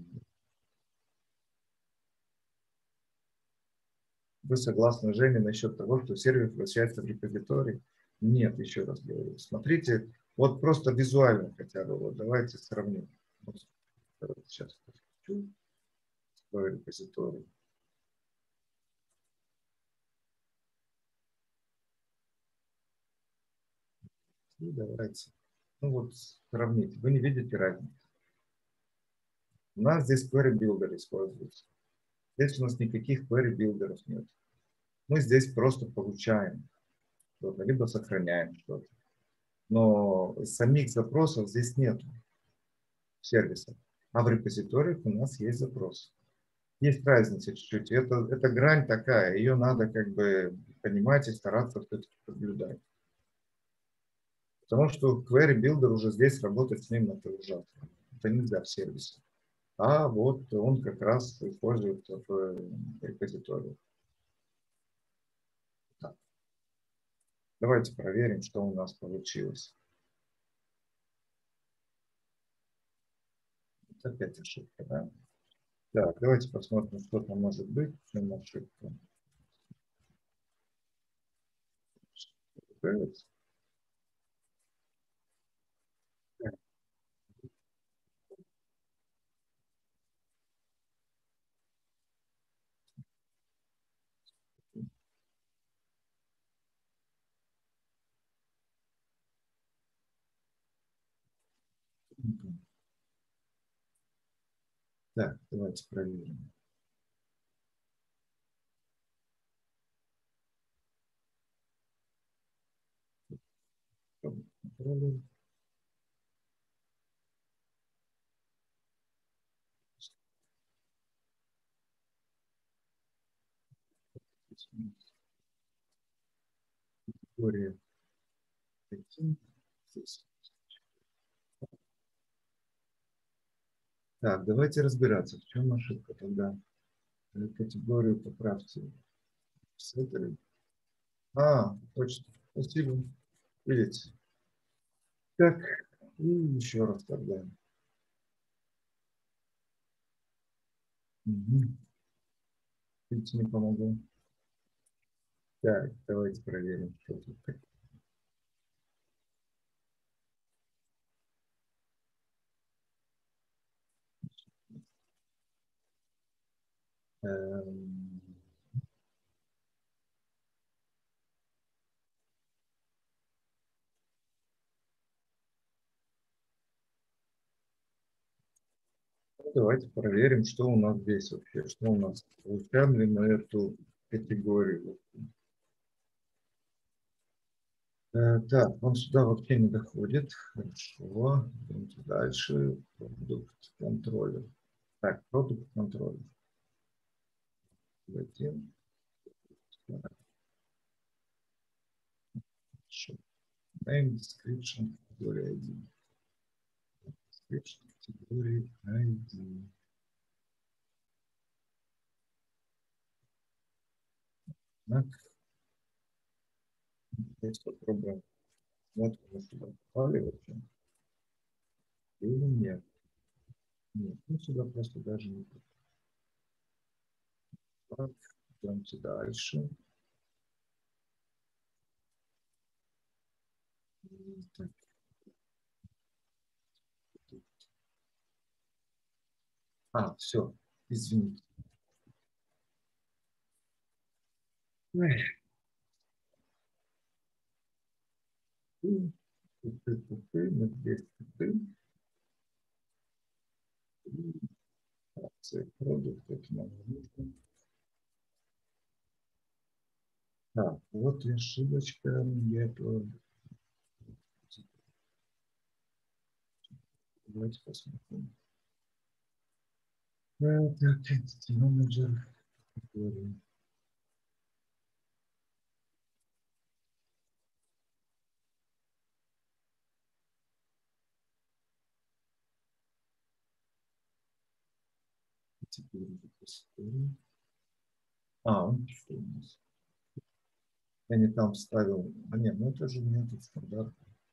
Вы согласны, Женя, насчет того, что сервис вращается в репозиторий? Нет, еще раз говорю. Смотрите, вот просто визуально хотя бы, вот давайте сравним. Вот, сейчас включу свой репозиторий. И давайте. Ну вот сравните. Вы не видите разницы. У нас здесь query builder используется. Здесь у нас никаких query builderов нет. Мы здесь просто получаем что-то, либо сохраняем что-то. Но самих запросов здесь нет в сервисах. А в репозиториях у нас есть запрос. Есть разница чуть-чуть. Это, это грань такая. Ее надо как бы понимать и стараться все-таки соблюдать. Потому что query builder уже здесь работать с ним это ужасно. Это нельзя в сервисе. А вот он как раз используется в репозитории. Так. Давайте проверим, что у нас получилось. Опять ошибка, да? Так, давайте посмотрим, что там может быть. В чем ошибка? Так, давайте проверим. Контроллер. Категория один. Здесь. Так, давайте разбираться, в чем ошибка тогда. Категорию поправьте. С этой. А, точно. Спасибо. Видите. Так, и еще раз тогда. Угу. Видите, не помогло. Так, давайте проверим, что тут. Эм, Давайте проверим, что у нас здесь вообще, что у нас. Получаем ли мы эту категорию. Э, так, он сюда вообще не доходит. Хорошо. Идемте дальше. Продукт контроля. Так, продукт контроля. Затем. Name description категории один. Description категории один. Так. Давайте попробуем. Вот мы сюда попали вообще. Или нет? Нет, ну сюда просто даже не попали. Идемте дальше. Так. А, все, извините. Ой. Ты, ты, ты, ты, ты, мы здесь ты, акция продукт, это нам не нужно. Так, вот и ошибочка. Я это... Давайте посмотрим. Так, entity manager. Теперь репозиторий. А, он что у нас? Я не там ставил. А нет, ну это же метод стандарт.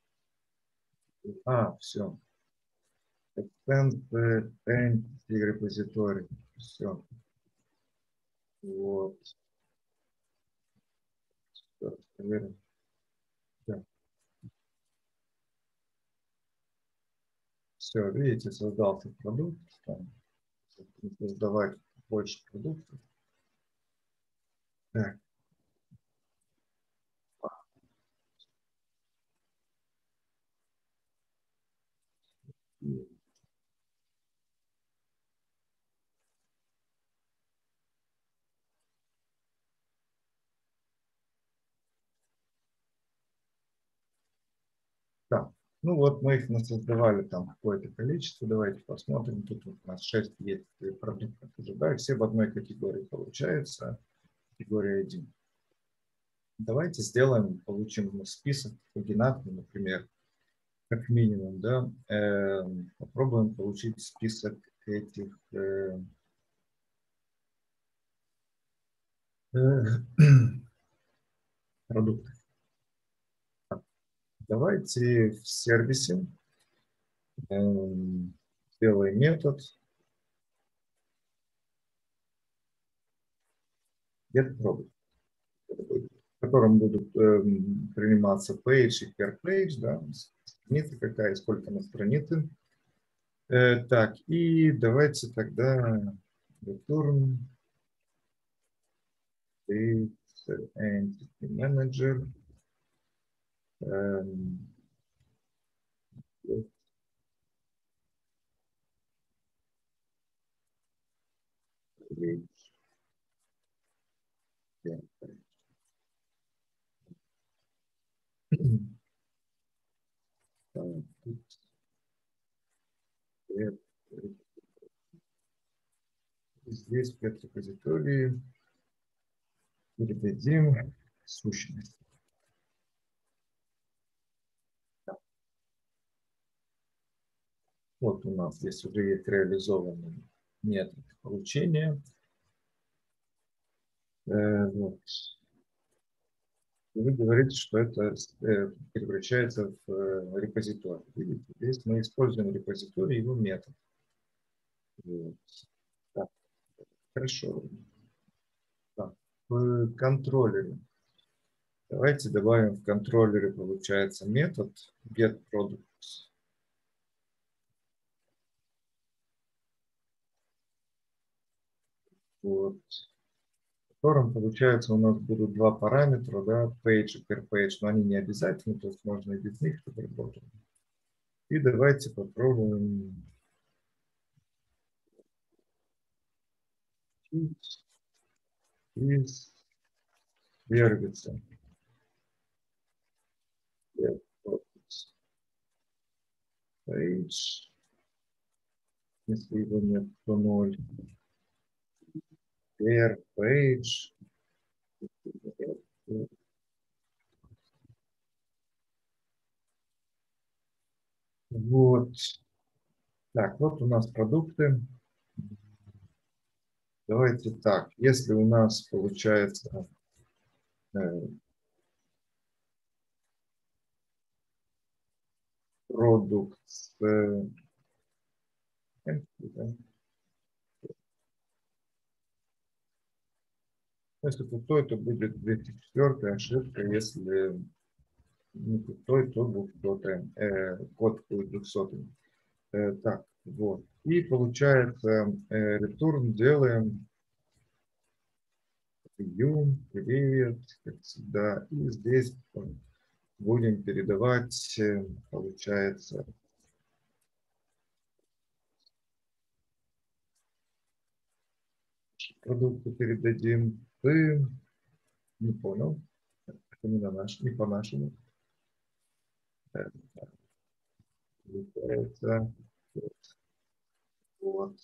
А, все. Extend the entity repository. Все. Вот. Сейчас проверим. Да. Все, видите, создался продукт. Там, создавать больше продуктов. Так. Да. Ну вот мы их создавали там какое-то количество. Давайте посмотрим. Тут вот у нас шесть есть продуктов уже, да, и все в одной категории получается. Категория один. Давайте сделаем, получим список пагинатный, например, как минимум, да. Э, попробуем получить список этих э, э, продуктов. Давайте в сервисе э, сделаем метод getProduct, в котором будут э, приниматься page и per page, да, страница какая, сколько на странице. Э, так, и давайте тогда return entity manager. Эм, Здесь в репозитории передадим сущность. Вот у нас здесь уже есть реализованный метод получения. Э, вот. Вы говорите, что это э, превращается в э, репозиторий. Видите, здесь мы используем репозиторий, его метод. Вот. Так, хорошо. Так, в контроллере. Давайте добавим в контроллере, получается, метод getProducts. Вот. В котором, получается, у нас будут два параметра, да, page и per-page, но они не обязательны, то есть можно и без них работать. И давайте попробуем из сервиса. Page. Если его нет, то ноль. Per page. Вот. Так, вот у нас продукты. Давайте так. Если у нас получается э, продукт с э, если пустой, то будет двести четыре ошибка. Если не пустой, то двухсотый. Э, код будет двухсотый. Э, так, вот. И получается, э, return делаем view, привет, как всегда. И здесь будем передавать, э, получается, продукты передадим. Ты не понял. Не, на наш, не по-нашему. Вот.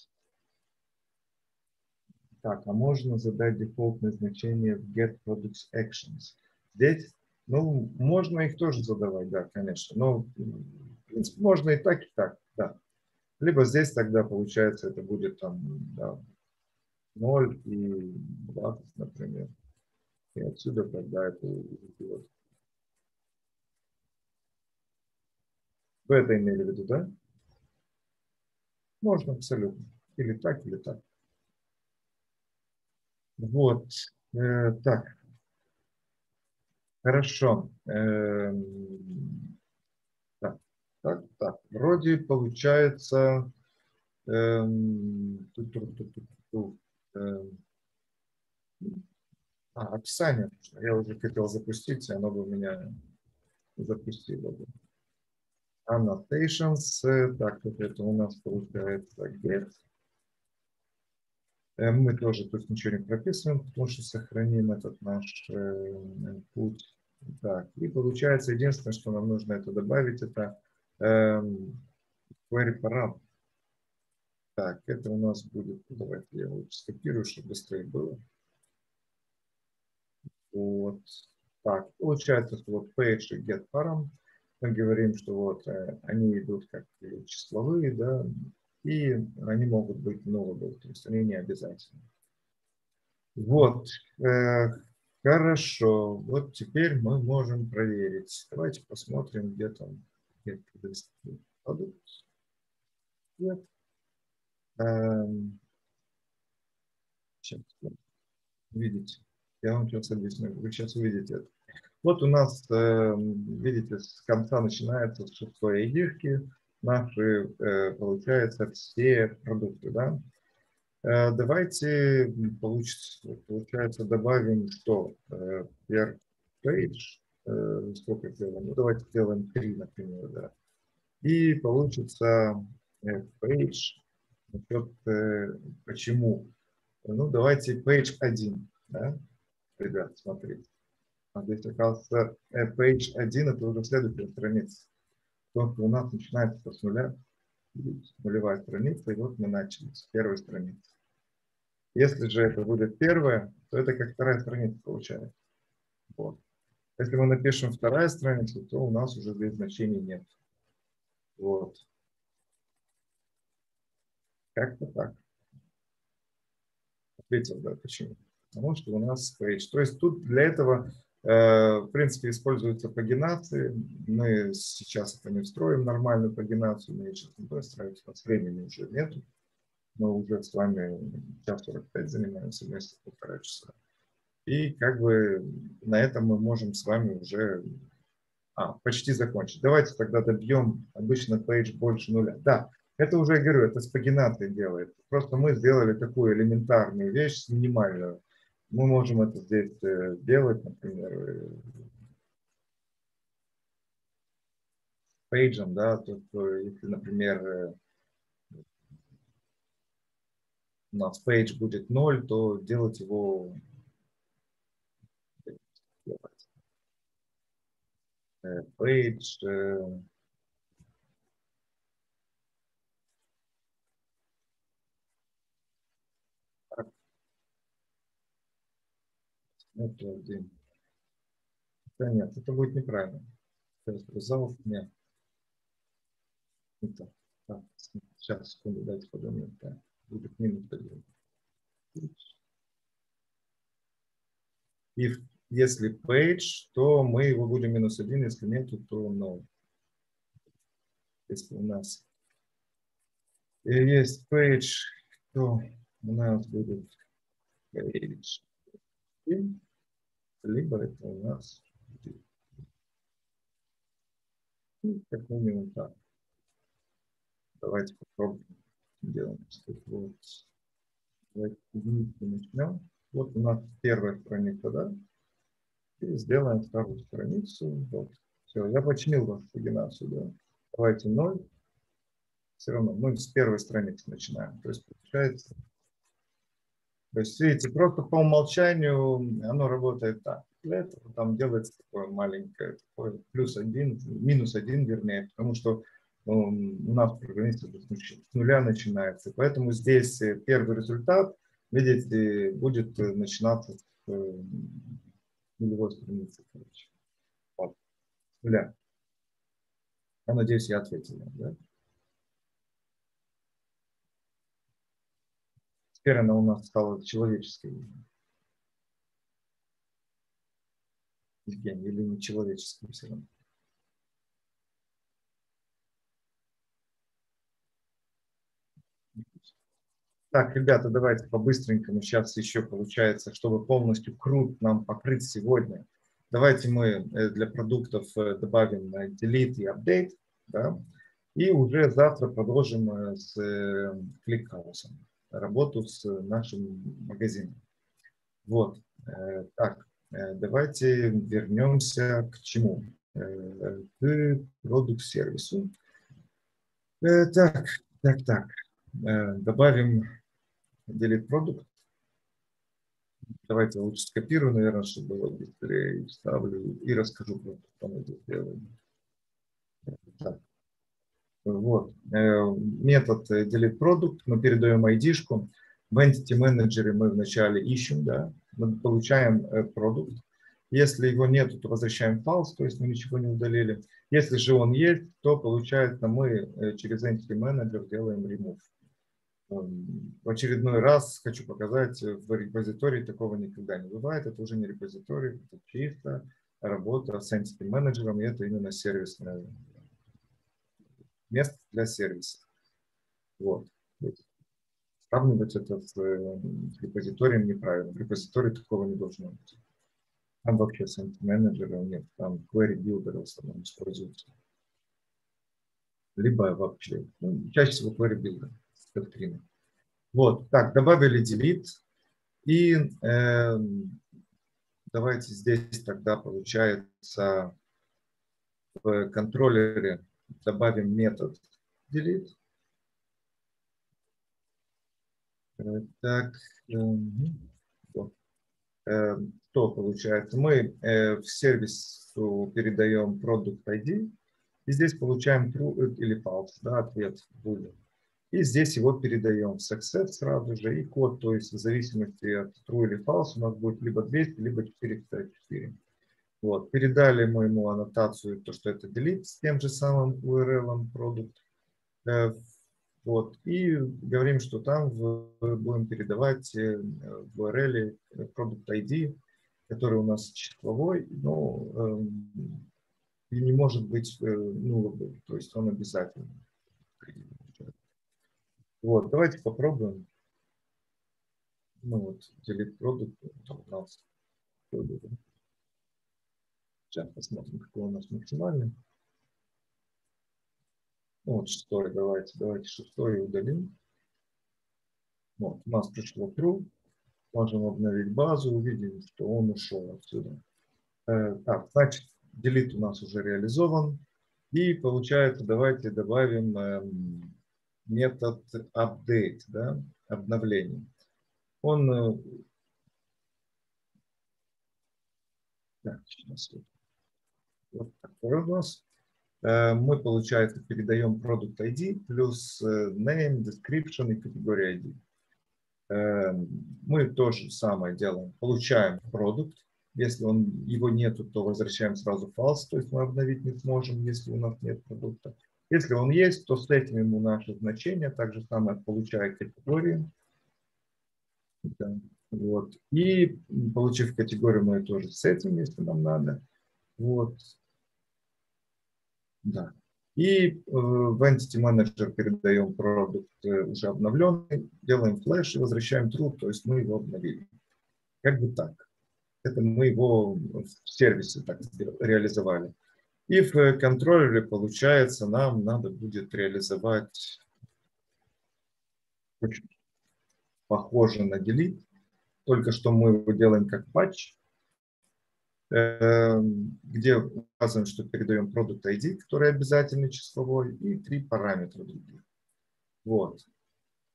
Так, а можно задать дефолтное значение в getProductActions? Здесь, ну, можно их тоже задавать, да, конечно. Но, в принципе, можно и так, и так, да. Либо здесь тогда, получается, это будет там, да, ноль и двадцать, например. И отсюда тогда это уйдет. Вы это имели в виду, да? Можно абсолютно. Или так, или так. Вот. Э, так. Хорошо. Эм, так, так, так. Вроде получается... Эм, ту- ту- ту- ту- ту, эм, а, описание. Я уже хотел запустить, и оно бы меня запустило бы. Annotations. э, Так, вот это у нас получается get. Э, Мы тоже тут ничего не прописываем, потому что сохраним этот наш э, путь. Так, и получается, единственное, что нам нужно это добавить, это эм, query парам. Так, это у нас будет, давайте я его скопирую, чтобы быстрее было. Вот. Так, получается, что вот page и get param, мы говорим, что вот э, они идут как числовые, да, и они могут быть nullable, то есть они не обязательны. Вот, э, хорошо. Вот теперь мы можем проверить. Давайте посмотрим, где там get продукт. Нет. Эм, сейчас, видите. Я вам сейчас объясню. Вы сейчас увидите это. Вот у нас, э, видите, с конца начинается с шестой айдишки. Наши, э, получается, все продукты, да? Э, давайте, получится, получается, добавим, что э, per page, э, сколько сделаем? Ну, давайте сделаем три, например, да. И получится э, page, насчет, э, почему. Ну, давайте page один, да? Ребят, смотрите. А здесь, оказывается, э, page один это уже следующая страница. Потому что у нас начинается с нуля, нулевая страница, и вот мы начали с первой страницы. Если же это будет первая, то это как вторая страница получается. Вот. Если мы напишем вторая страница, то у нас уже здесь значений нет. Вот. Как-то так. Ответил, да, почему? Потому что у нас page. То есть тут для этого, э, в принципе, используются пагинации. Мы сейчас это не встроим, нормальную пагинацию. Мы сейчас не будем строить, у нас времени уже нету. Мы уже с вами час сорок пять занимаемся вместе полтора часа. И как бы на этом мы можем с вами уже а, почти закончить. Давайте тогда добьем обычно page больше нуля. Да, это уже, я говорю, это с пагинацией делает. Просто мы сделали такую элементарную вещь, минимальную. Мы можем это здесь делать, например, пейджем, да, то, то, если, например, у нас page будет ноль, то делать его page это один. Да нет, это будет неправильно. Result, нет. Это, так, сейчас, секунду, дайте подумать. Так, будет минус один. И если page, то мы его будем минус один, если нету, то ноль. Если у нас есть page, то у нас будет page, либо это у нас как минимум так. Давайте попробуем. Делаем. Вот. Давайте начнем. Вот у нас первая страница, да? И сделаем вторую страницу. Вот. Все, я починил вашу пагинацию, да? Давайте ноль. Все равно мы с первой страницы начинаем. То есть получается, то есть видите, просто по умолчанию оно работает так. Для этого там делается такое маленькое, такое плюс один, минус один, вернее, потому что um, у нас программист с нуля начинается. Поэтому здесь первый результат, видите, будет начинаться с э, нулевой страницы. Короче. Вот, с нуля. Я надеюсь, я ответил. Да? Теперь она у нас стала человеческой. Евгений, или не человеческой все равно. Так, ребята, давайте по-быстренькому. Сейчас еще получается, чтобы полностью крут нам покрыть сегодня. Давайте мы для продуктов добавим delete и update. Да? И уже завтра продолжим с ClickHouse работу с нашим магазином. Вот. Так, давайте вернемся к чему? К продукт-сервису. Так, так, так. Добавим delete продукт. Давайте лучше скопирую, наверное, чтобы было быстрее. Вставлю и расскажу, как мы это сделаем. Так. Вот. Метод delete продукт. Мы передаем ай ди-шку. В Entity Manager мы вначале ищем, да, мы получаем продукт. Если его нет, то возвращаем false, то есть мы ничего не удалили. Если же он есть, то получается мы через Entity Manager делаем remove. В очередной раз хочу показать, в репозитории такого никогда не бывает. Это уже не репозиторий, это чисто работа с Entity менеджером, и это именно сервисное место для сервиса. Вот. Сравнивать это с репозиторием неправильно. В репозитории такого не должно быть. Там вообще с Entity менеджером нет, там query builder в основном используется. Либо вообще, ну, чаще всего query builder с доктриной. Вот, так, добавили delete. И э, давайте здесь тогда, получается, в контроллере добавим метод delete. Так, э, вот. э, что получается? Мы э, в сервису передаем product ай ди, и здесь получаем true или false, да, ответ будет. И здесь его передаем в success сразу же, и код, то есть в зависимости от true или false у нас будет либо двести, либо четыреста четыре. Вот. Передали мы ему аннотацию, то, что это delete с тем же самым ю ар эл продукт. Вот. И говорим, что там будем передавать в ю ар эл product ай ди, который у нас числовой, но и не может быть nullable, то есть он обязательно. Вот, давайте попробуем. Ну вот, delete product у нас. Сейчас посмотрим, какой у нас максимальный. Вот шестой, давайте, давайте шестой удалим. Вот, у нас пришло true. Можем обновить базу, увидим, что он ушел отсюда. Э, так, значит, delete у нас уже реализован. И получается, давайте добавим э, метод update, да, обновление. Он... Э, так, сейчас вот, вот такой у нас. Э, мы, получается, передаем product ай ди плюс э, name, description и категория ай ди. Мы то же самое делаем. Получаем продукт. Если он, его нету, то возвращаем сразу false, то есть мы обновить не сможем, если у нас нет продукта. Если он есть, то сетим ему наше значение, так же самое получая категорию. Да. Вот. И получив категорию, мы тоже сетим, если нам надо. Вот. Да. И э, в Entity Manager передаем продукт э, уже обновленный, делаем флеш и возвращаем true, то есть мы его обновили. Как бы так. Это мы его в сервисе так реализовали. И в контроллере, получается, нам надо будет реализовать очень похоже на delete, только что мы его делаем как патч, где указываем, что передаем product ай ди, который обязательный числовой, и три параметра других. Вот.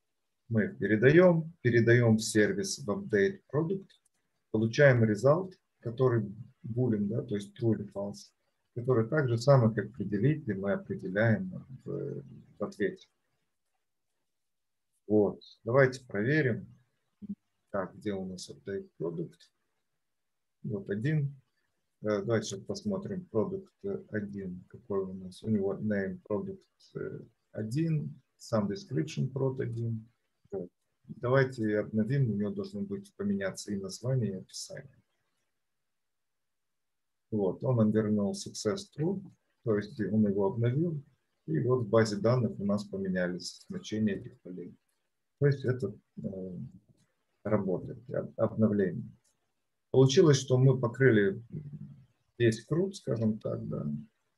Мы их передаем, передаем в сервис в update product, получаем result, который boolean, да, то есть true или false, который так же самый, как определитель, мы определяем в, в ответе. Вот, давайте проверим. Так, где у нас update product? Вот один. Давайте сейчас посмотрим product один, какой у нас. У него name product один, сам description prod один. Вот. Давайте обновим, у него должно быть поменяться и название, и описание. Вот, он нам вернул success true, то есть он его обновил, и вот в базе данных у нас поменялись значения этих полей. То есть это э, работает, обновление. Получилось, что мы покрыли весь круг, скажем так, да.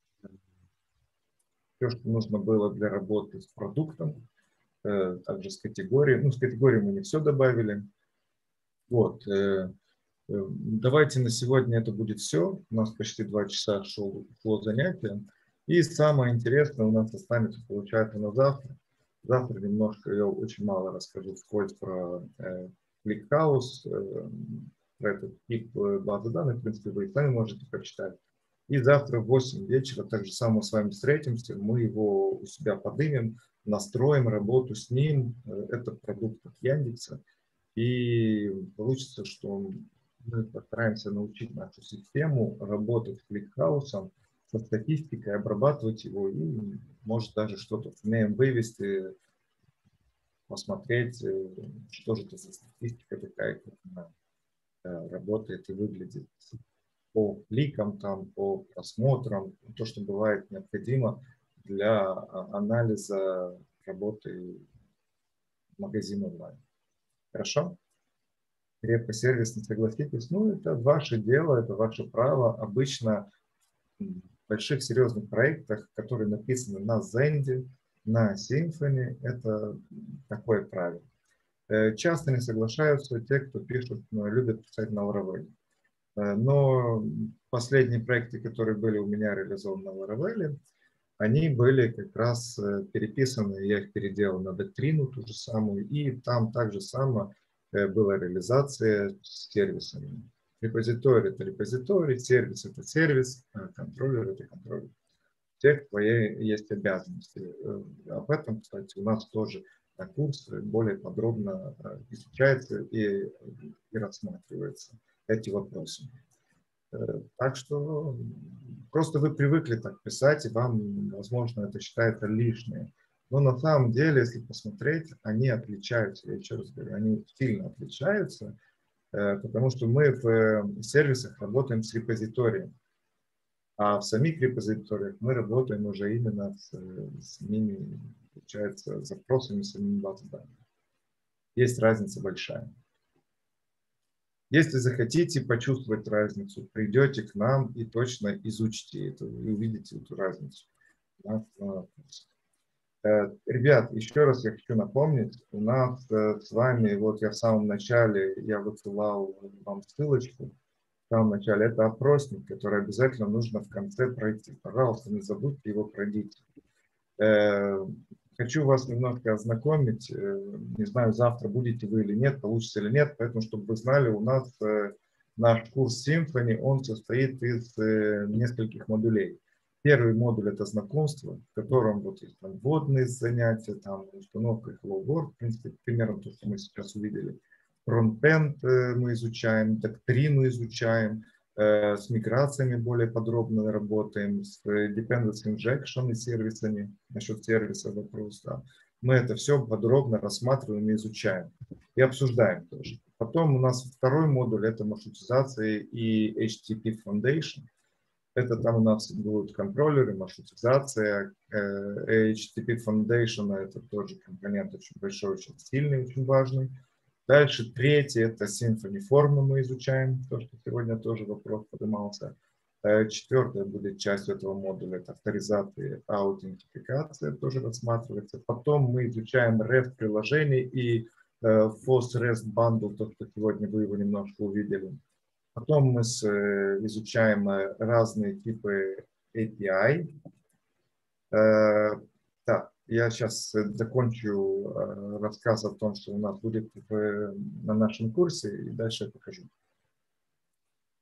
Все, что нужно было для работы с продуктом, э, также с категорией. Ну, с категорией мы не все добавили. Вот. Э, э, давайте на сегодня это будет все. У нас почти два часа шло, шло занятие. И самое интересное у нас останется, получается, на завтра. Завтра немножко, я очень мало расскажу вскользь про э, ClickHouse, э, про этот тип базы данных. В принципе, вы и сами можете прочитать. И завтра в восемь вечера так же само с вами встретимся. Мы его у себя поднимем, настроим работу с ним. Это продукт от Яндекса. И получится, что мы постараемся научить нашу систему работать с ClickHouse, со статистикой, обрабатывать его и, может, даже что-то сумеем вывести, посмотреть, что же это за статистика такая, как она работает и выглядит по кликам, там, по просмотрам, то, что бывает необходимо для анализа работы магазина онлайн. Хорошо? Крепко сервисно согласитесь. Ну, это ваше дело, это ваше право. Обычно в больших серьезных проектах, которые написаны на Zend, на Symfony, это такое правило. Часто не соглашаются те, кто пишут, любят писать на Laravel. Но последние проекты, которые были у меня реализованы на Laravel, они были как раз переписаны, я их переделал на доктрину ту же самую, и там также само была реализация с сервисами. Репозиторий – это репозиторий, сервис – это сервис, контроллер – это контроллер. У всех свои есть обязанности. Об этом, кстати, у нас тоже на курсе более подробно изучается и, и рассматривается эти вопросы. Так что просто вы привыкли так писать, и вам, возможно, это считается лишнее. Но на самом деле, если посмотреть, они отличаются, я еще раз говорю, они сильно отличаются, потому что мы в сервисах работаем с репозиторием, а в самих репозиториях мы работаем уже именно с, с ними, получается, запросами, с самими баз данных. Есть разница большая. Если захотите почувствовать разницу, придете к нам и точно изучите это, и увидите эту разницу. Ребят, еще раз я хочу напомнить, у нас с вами, вот я в самом начале, я высылал вам ссылочку, в самом начале, это опросник, который обязательно нужно в конце пройти. Пожалуйста, не забудьте его пройти. Хочу вас немножко ознакомить, не знаю, завтра будете вы или нет, получится или нет, поэтому, чтобы вы знали, у нас наш курс Symfony, он состоит из нескольких модулей. Первый модуль – это знакомство, в котором вот есть там вводные занятия, там установка Hello World, в принципе, примерно то, что мы сейчас увидели. Frontend мы изучаем, доктрину изучаем, с миграциями более подробно работаем, с dependency injection и сервисами, насчет сервиса вопрос, да. Мы это все подробно рассматриваем и изучаем, и обсуждаем тоже. Потом у нас второй модуль – это маршрутизация и эйч ти ти пи Foundation. Это там у нас будут контроллеры, маршрутизация, эйч ти ти пи Foundation – это тоже компонент очень большой, очень сильный, очень важный. Дальше третий – это Symfony формы мы изучаем, то, что сегодня тоже вопрос поднимался. Четвертая будет часть этого модуля – это авторизация и аутентификация, тоже рассматривается. Потом мы изучаем REST-приложение и фост REST Bundle, то, что сегодня вы его немножко увидели. Потом мы с, изучаем разные типы эй пи ай. Так, я сейчас закончу рассказ о том, что у нас будет в, на нашем курсе, и дальше я покажу.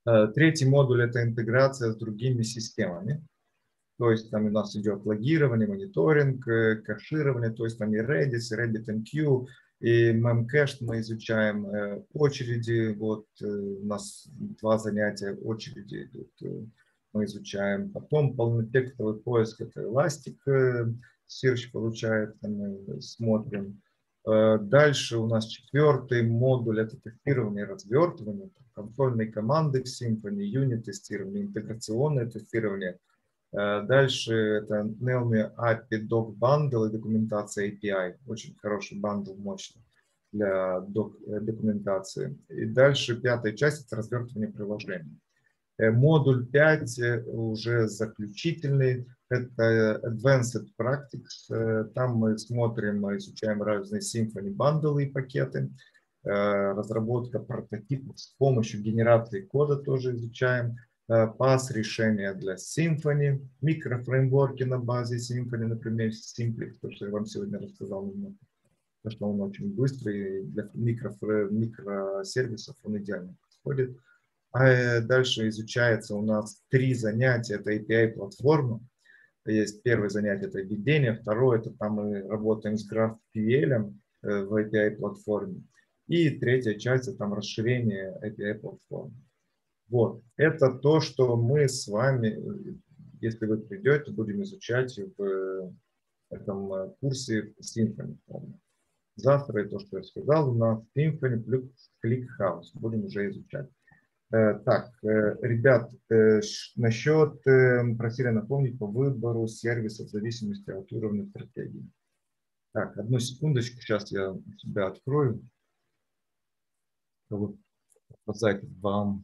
Третий модуль – это интеграция с другими системами. То есть там у нас идет логирование, мониторинг, кэширование, то есть там и Redis, и RabbitMQ, и Memcached мы изучаем, очереди, вот у нас два занятия очереди идут, мы изучаем. Потом полнотекстовый поиск – это Elastic Search получает, мы смотрим. Дальше у нас четвертый модуль – это тестирование и развертывание, контрольные команды в Symfony, юнит-тестирование, интеграционное тестирование. Дальше это Nelme эй пи ай Doc Bundle и документация эй пи ай. Очень хороший бандл, мощный для док документации. И дальше пятая часть – это развертывание приложений. Модуль пять уже заключительный. Это Advanced Practice. Там мы смотрим, изучаем разные Symfony бандлы и пакеты. Разработка прототипов с помощью генерации кода тоже изучаем. пас решения для Symfony, микрофреймворки на базе Symfony, например, Simplex, то, что я вам сегодня рассказал немного, потому что он очень быстрый, и для микрофре, микросервисов он идеально подходит. А дальше изучается у нас три занятия, это эй пи ай-платформа. Есть первое занятие, это введение, второе, это там мы работаем с GraphQL в эй пи ай-платформе. И третья часть, это там расширение эй пи ай-платформы. Вот, это то, что мы с вами, если вы придете, будем изучать в этом курсе Symfony. Завтра, и то, что я сказал, у нас Symfony плюс ClickHouse. Будем уже изучать. Так, ребят, насчет, просили напомнить по выбору сервисов в зависимости от уровня стратегии. Так, одну секундочку, сейчас я себя открою. Чтобы показать вам.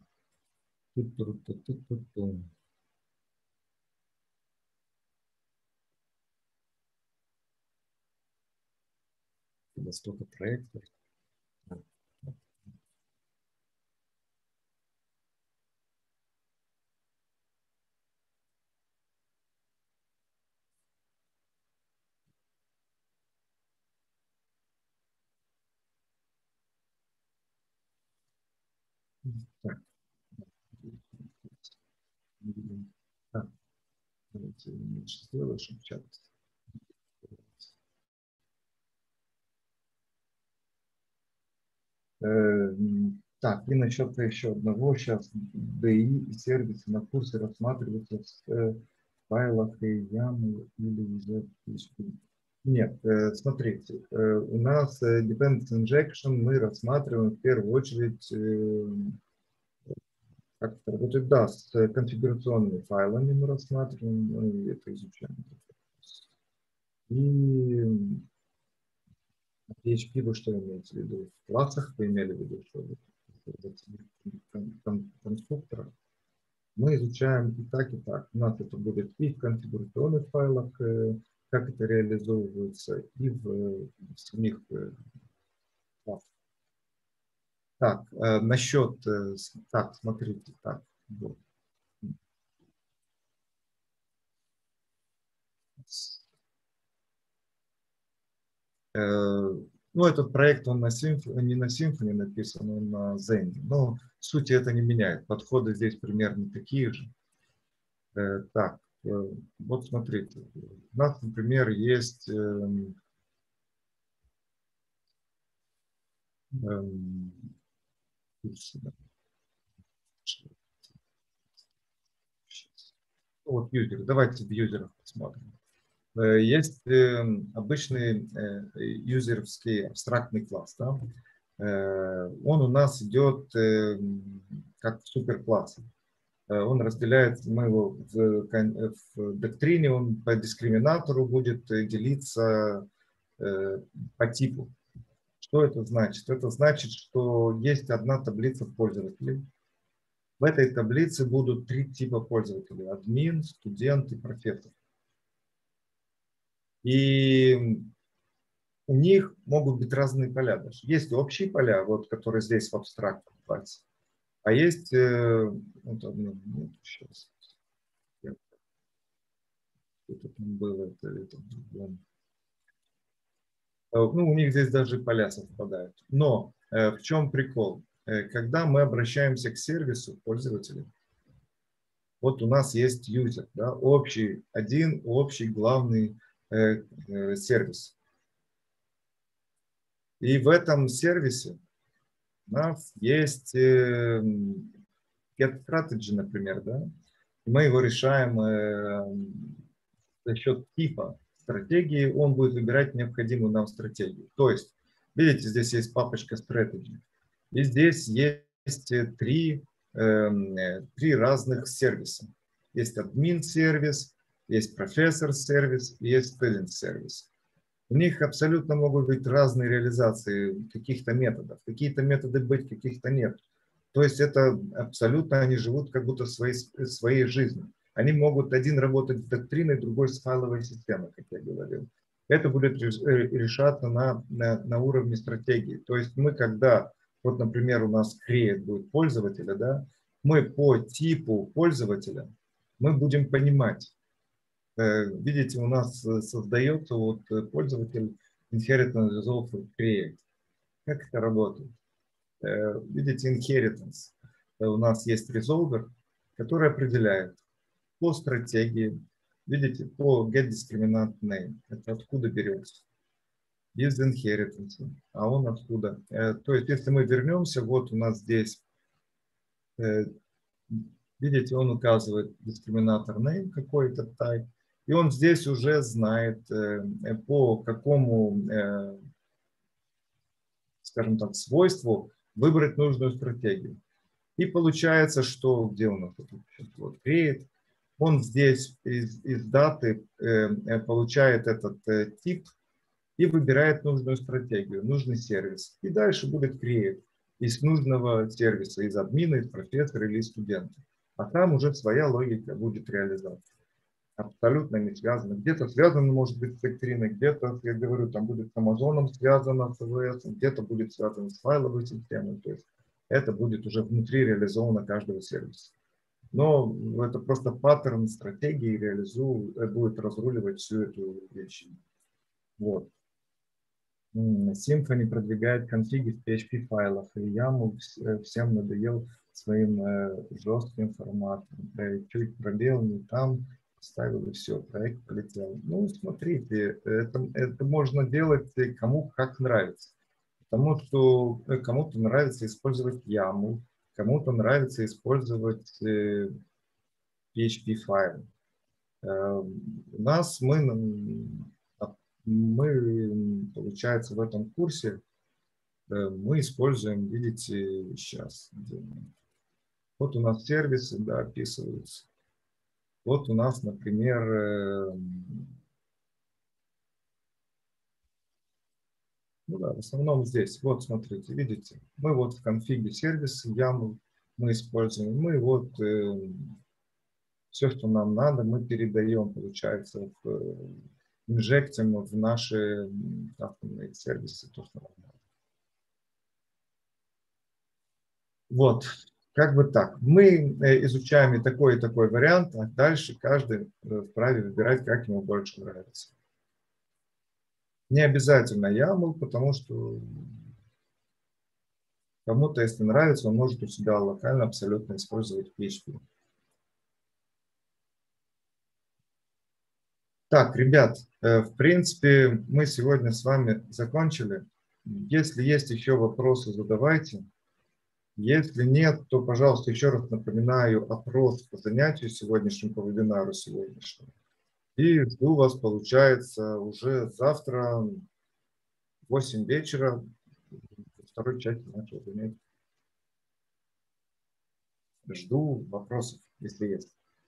Столько проектов. Так. Так. Давайте меньше сделаю, чтобы чат. Так, и насчет еще одного. Сейчас ди и и сервисы на курсе рассматриваются в файлах и ямы или уже в пи эйч пи. Нет, смотрите, у нас Dependency Injection мы рассматриваем в первую очередь, как это работает, да, с конфигурационными файлами мы рассматриваем, мы это изучаем. И пи эйч пи вы что имеете в виду? В классах вы имели в виду, что в конструкторах? Мы изучаем и так, и так. У нас это будет и в конфигурационных файлах, как это реализовывается, и в, в самих классах. Так, насчет, так, смотрите, так, вот. Ну, этот проект, он на Symfony, не на Symfony написан, он на Zend. Но сути это не меняет. Подходы здесь примерно такие же. Так, вот смотрите. У нас, например, есть эм, эм, вот юзер. Давайте в юзерах посмотрим. Есть обычный юзеровский абстрактный класс. Да? Он у нас идет как суперкласс. Он разделяется, мы его в, в доктрине, он по дискриминатору будет делиться по типу. Что это значит? Это значит, что есть одна таблица пользователей. В этой таблице будут три типа пользователей. Админ, студент и профессор. И у них могут быть разные поля даже. Есть общие поля, вот, которые здесь в абстрактном классе. А есть, э, вот одну минуту сейчас. Это там было, это, это в другом. Ну, у них здесь даже поля совпадают. Но э, в чем прикол? когда мы обращаемся к сервису пользователя, вот у нас есть юзер, да, общий, один общий главный э, э, сервис. И в этом сервисе у нас есть э, get strategy, например, да, мы его решаем э, за счет типа стратегии, он будет выбирать необходимую нам стратегию. То есть, видите, здесь есть папочка strategy, и здесь есть три, э, три разных сервиса. Есть админ-сервис, есть профессор-сервис, есть студент-сервис. У них абсолютно могут быть разные реализации каких-то методов. Какие-то методы быть, каких-то нет. То есть это абсолютно, они живут как будто своей, своей жизнью. Они могут один работать с доктриной, другой с файловой системой, как я говорил. Это будет решаться на, на, на уровне стратегии. То есть мы, когда, вот, например, у нас create будет пользователя, да, мы по типу пользователя мы будем понимать. Видите, у нас создается вот пользователь inheritance resolve create. Как это работает? Видите, inheritance. У нас есть resolver, который определяет по стратегии, видите, по get discriminant name. Это откуда берется? Без inheritance. А он откуда? То есть, если мы вернемся, вот у нас здесь, видите, он указывает дискриминатор name какой-то type. И он здесь уже знает, по какому, скажем так, свойству выбрать нужную стратегию. И получается, что где у нас тут вот create, он здесь из, из даты э, получает этот э, тип и выбирает нужную стратегию, нужный сервис. И дальше будет create из нужного сервиса, из админа, из профессора или из студента. А там уже своя логика будет реализация. Абсолютно не связано. Где-то связано, может быть, с доктриной, где-то, я говорю, там будет с Амазоном связано, с АВС, где-то будет связано с файловой системой. То есть это будет уже внутри реализовано каждого сервиса. Но это просто паттерн стратегии реализует, будет разруливать всю эту вещь. Вот. Symfony продвигает конфиги в пи эйч пи файлах, и яму всем надоел своим жестким форматом. Чуть пробел не там, ставил и все, проект полетел. Ну, смотрите, это, это можно делать кому как нравится. Потому что кому-то нравится использовать яму, кому-то нравится использовать пи эйч пи файл. У нас мы, мы, получается, в этом курсе мы используем, видите, сейчас. Вот у нас сервисы, да, описываются. Вот у нас, например, ну да, в основном здесь. Вот, смотрите, видите, мы вот в конфиге сервиса яму мы используем. Мы вот э, все, что нам надо, мы передаем, получается, в, инжектим в наши атомные сервисы, то, что нам надо. Вот, как бы так. Мы изучаем и такой, и такой вариант, а дальше каждый вправе выбирать, как ему больше нравится. Не обязательно ямл, потому что кому-то, если нравится, он может у себя локально абсолютно использовать пи эйч пи. Так, ребят, в принципе, мы сегодня с вами закончили. Если есть еще вопросы, задавайте. Если нет, то, пожалуйста, еще раз напоминаю опрос по занятию сегодняшнему, по вебинару сегодняшнему. И жду вас, получается, уже завтра в восемь вечера, во второй части нашего занятия. Жду вопросов, если есть.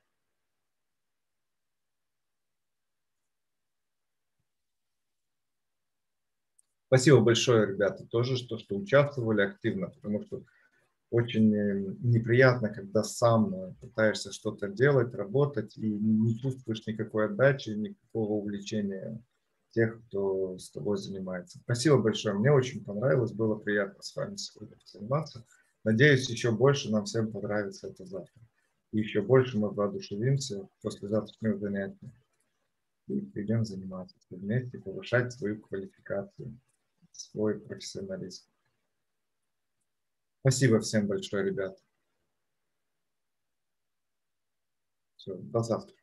Спасибо большое, ребята, тоже, что, что участвовали активно, потому что очень неприятно, когда сам пытаешься что-то делать, работать, и не чувствуешь никакой отдачи, никакого увлечения тех, кто с тобой занимается. Спасибо большое, мне очень понравилось, было приятно с вами сегодня заниматься. Надеюсь, еще больше нам всем понравится это завтра. И еще больше мы воодушевимся после завтрашнего занятия. И придем заниматься вместе, повышать свою квалификацию, свой профессионализм. Спасибо всем большое, ребят. Все, до завтра.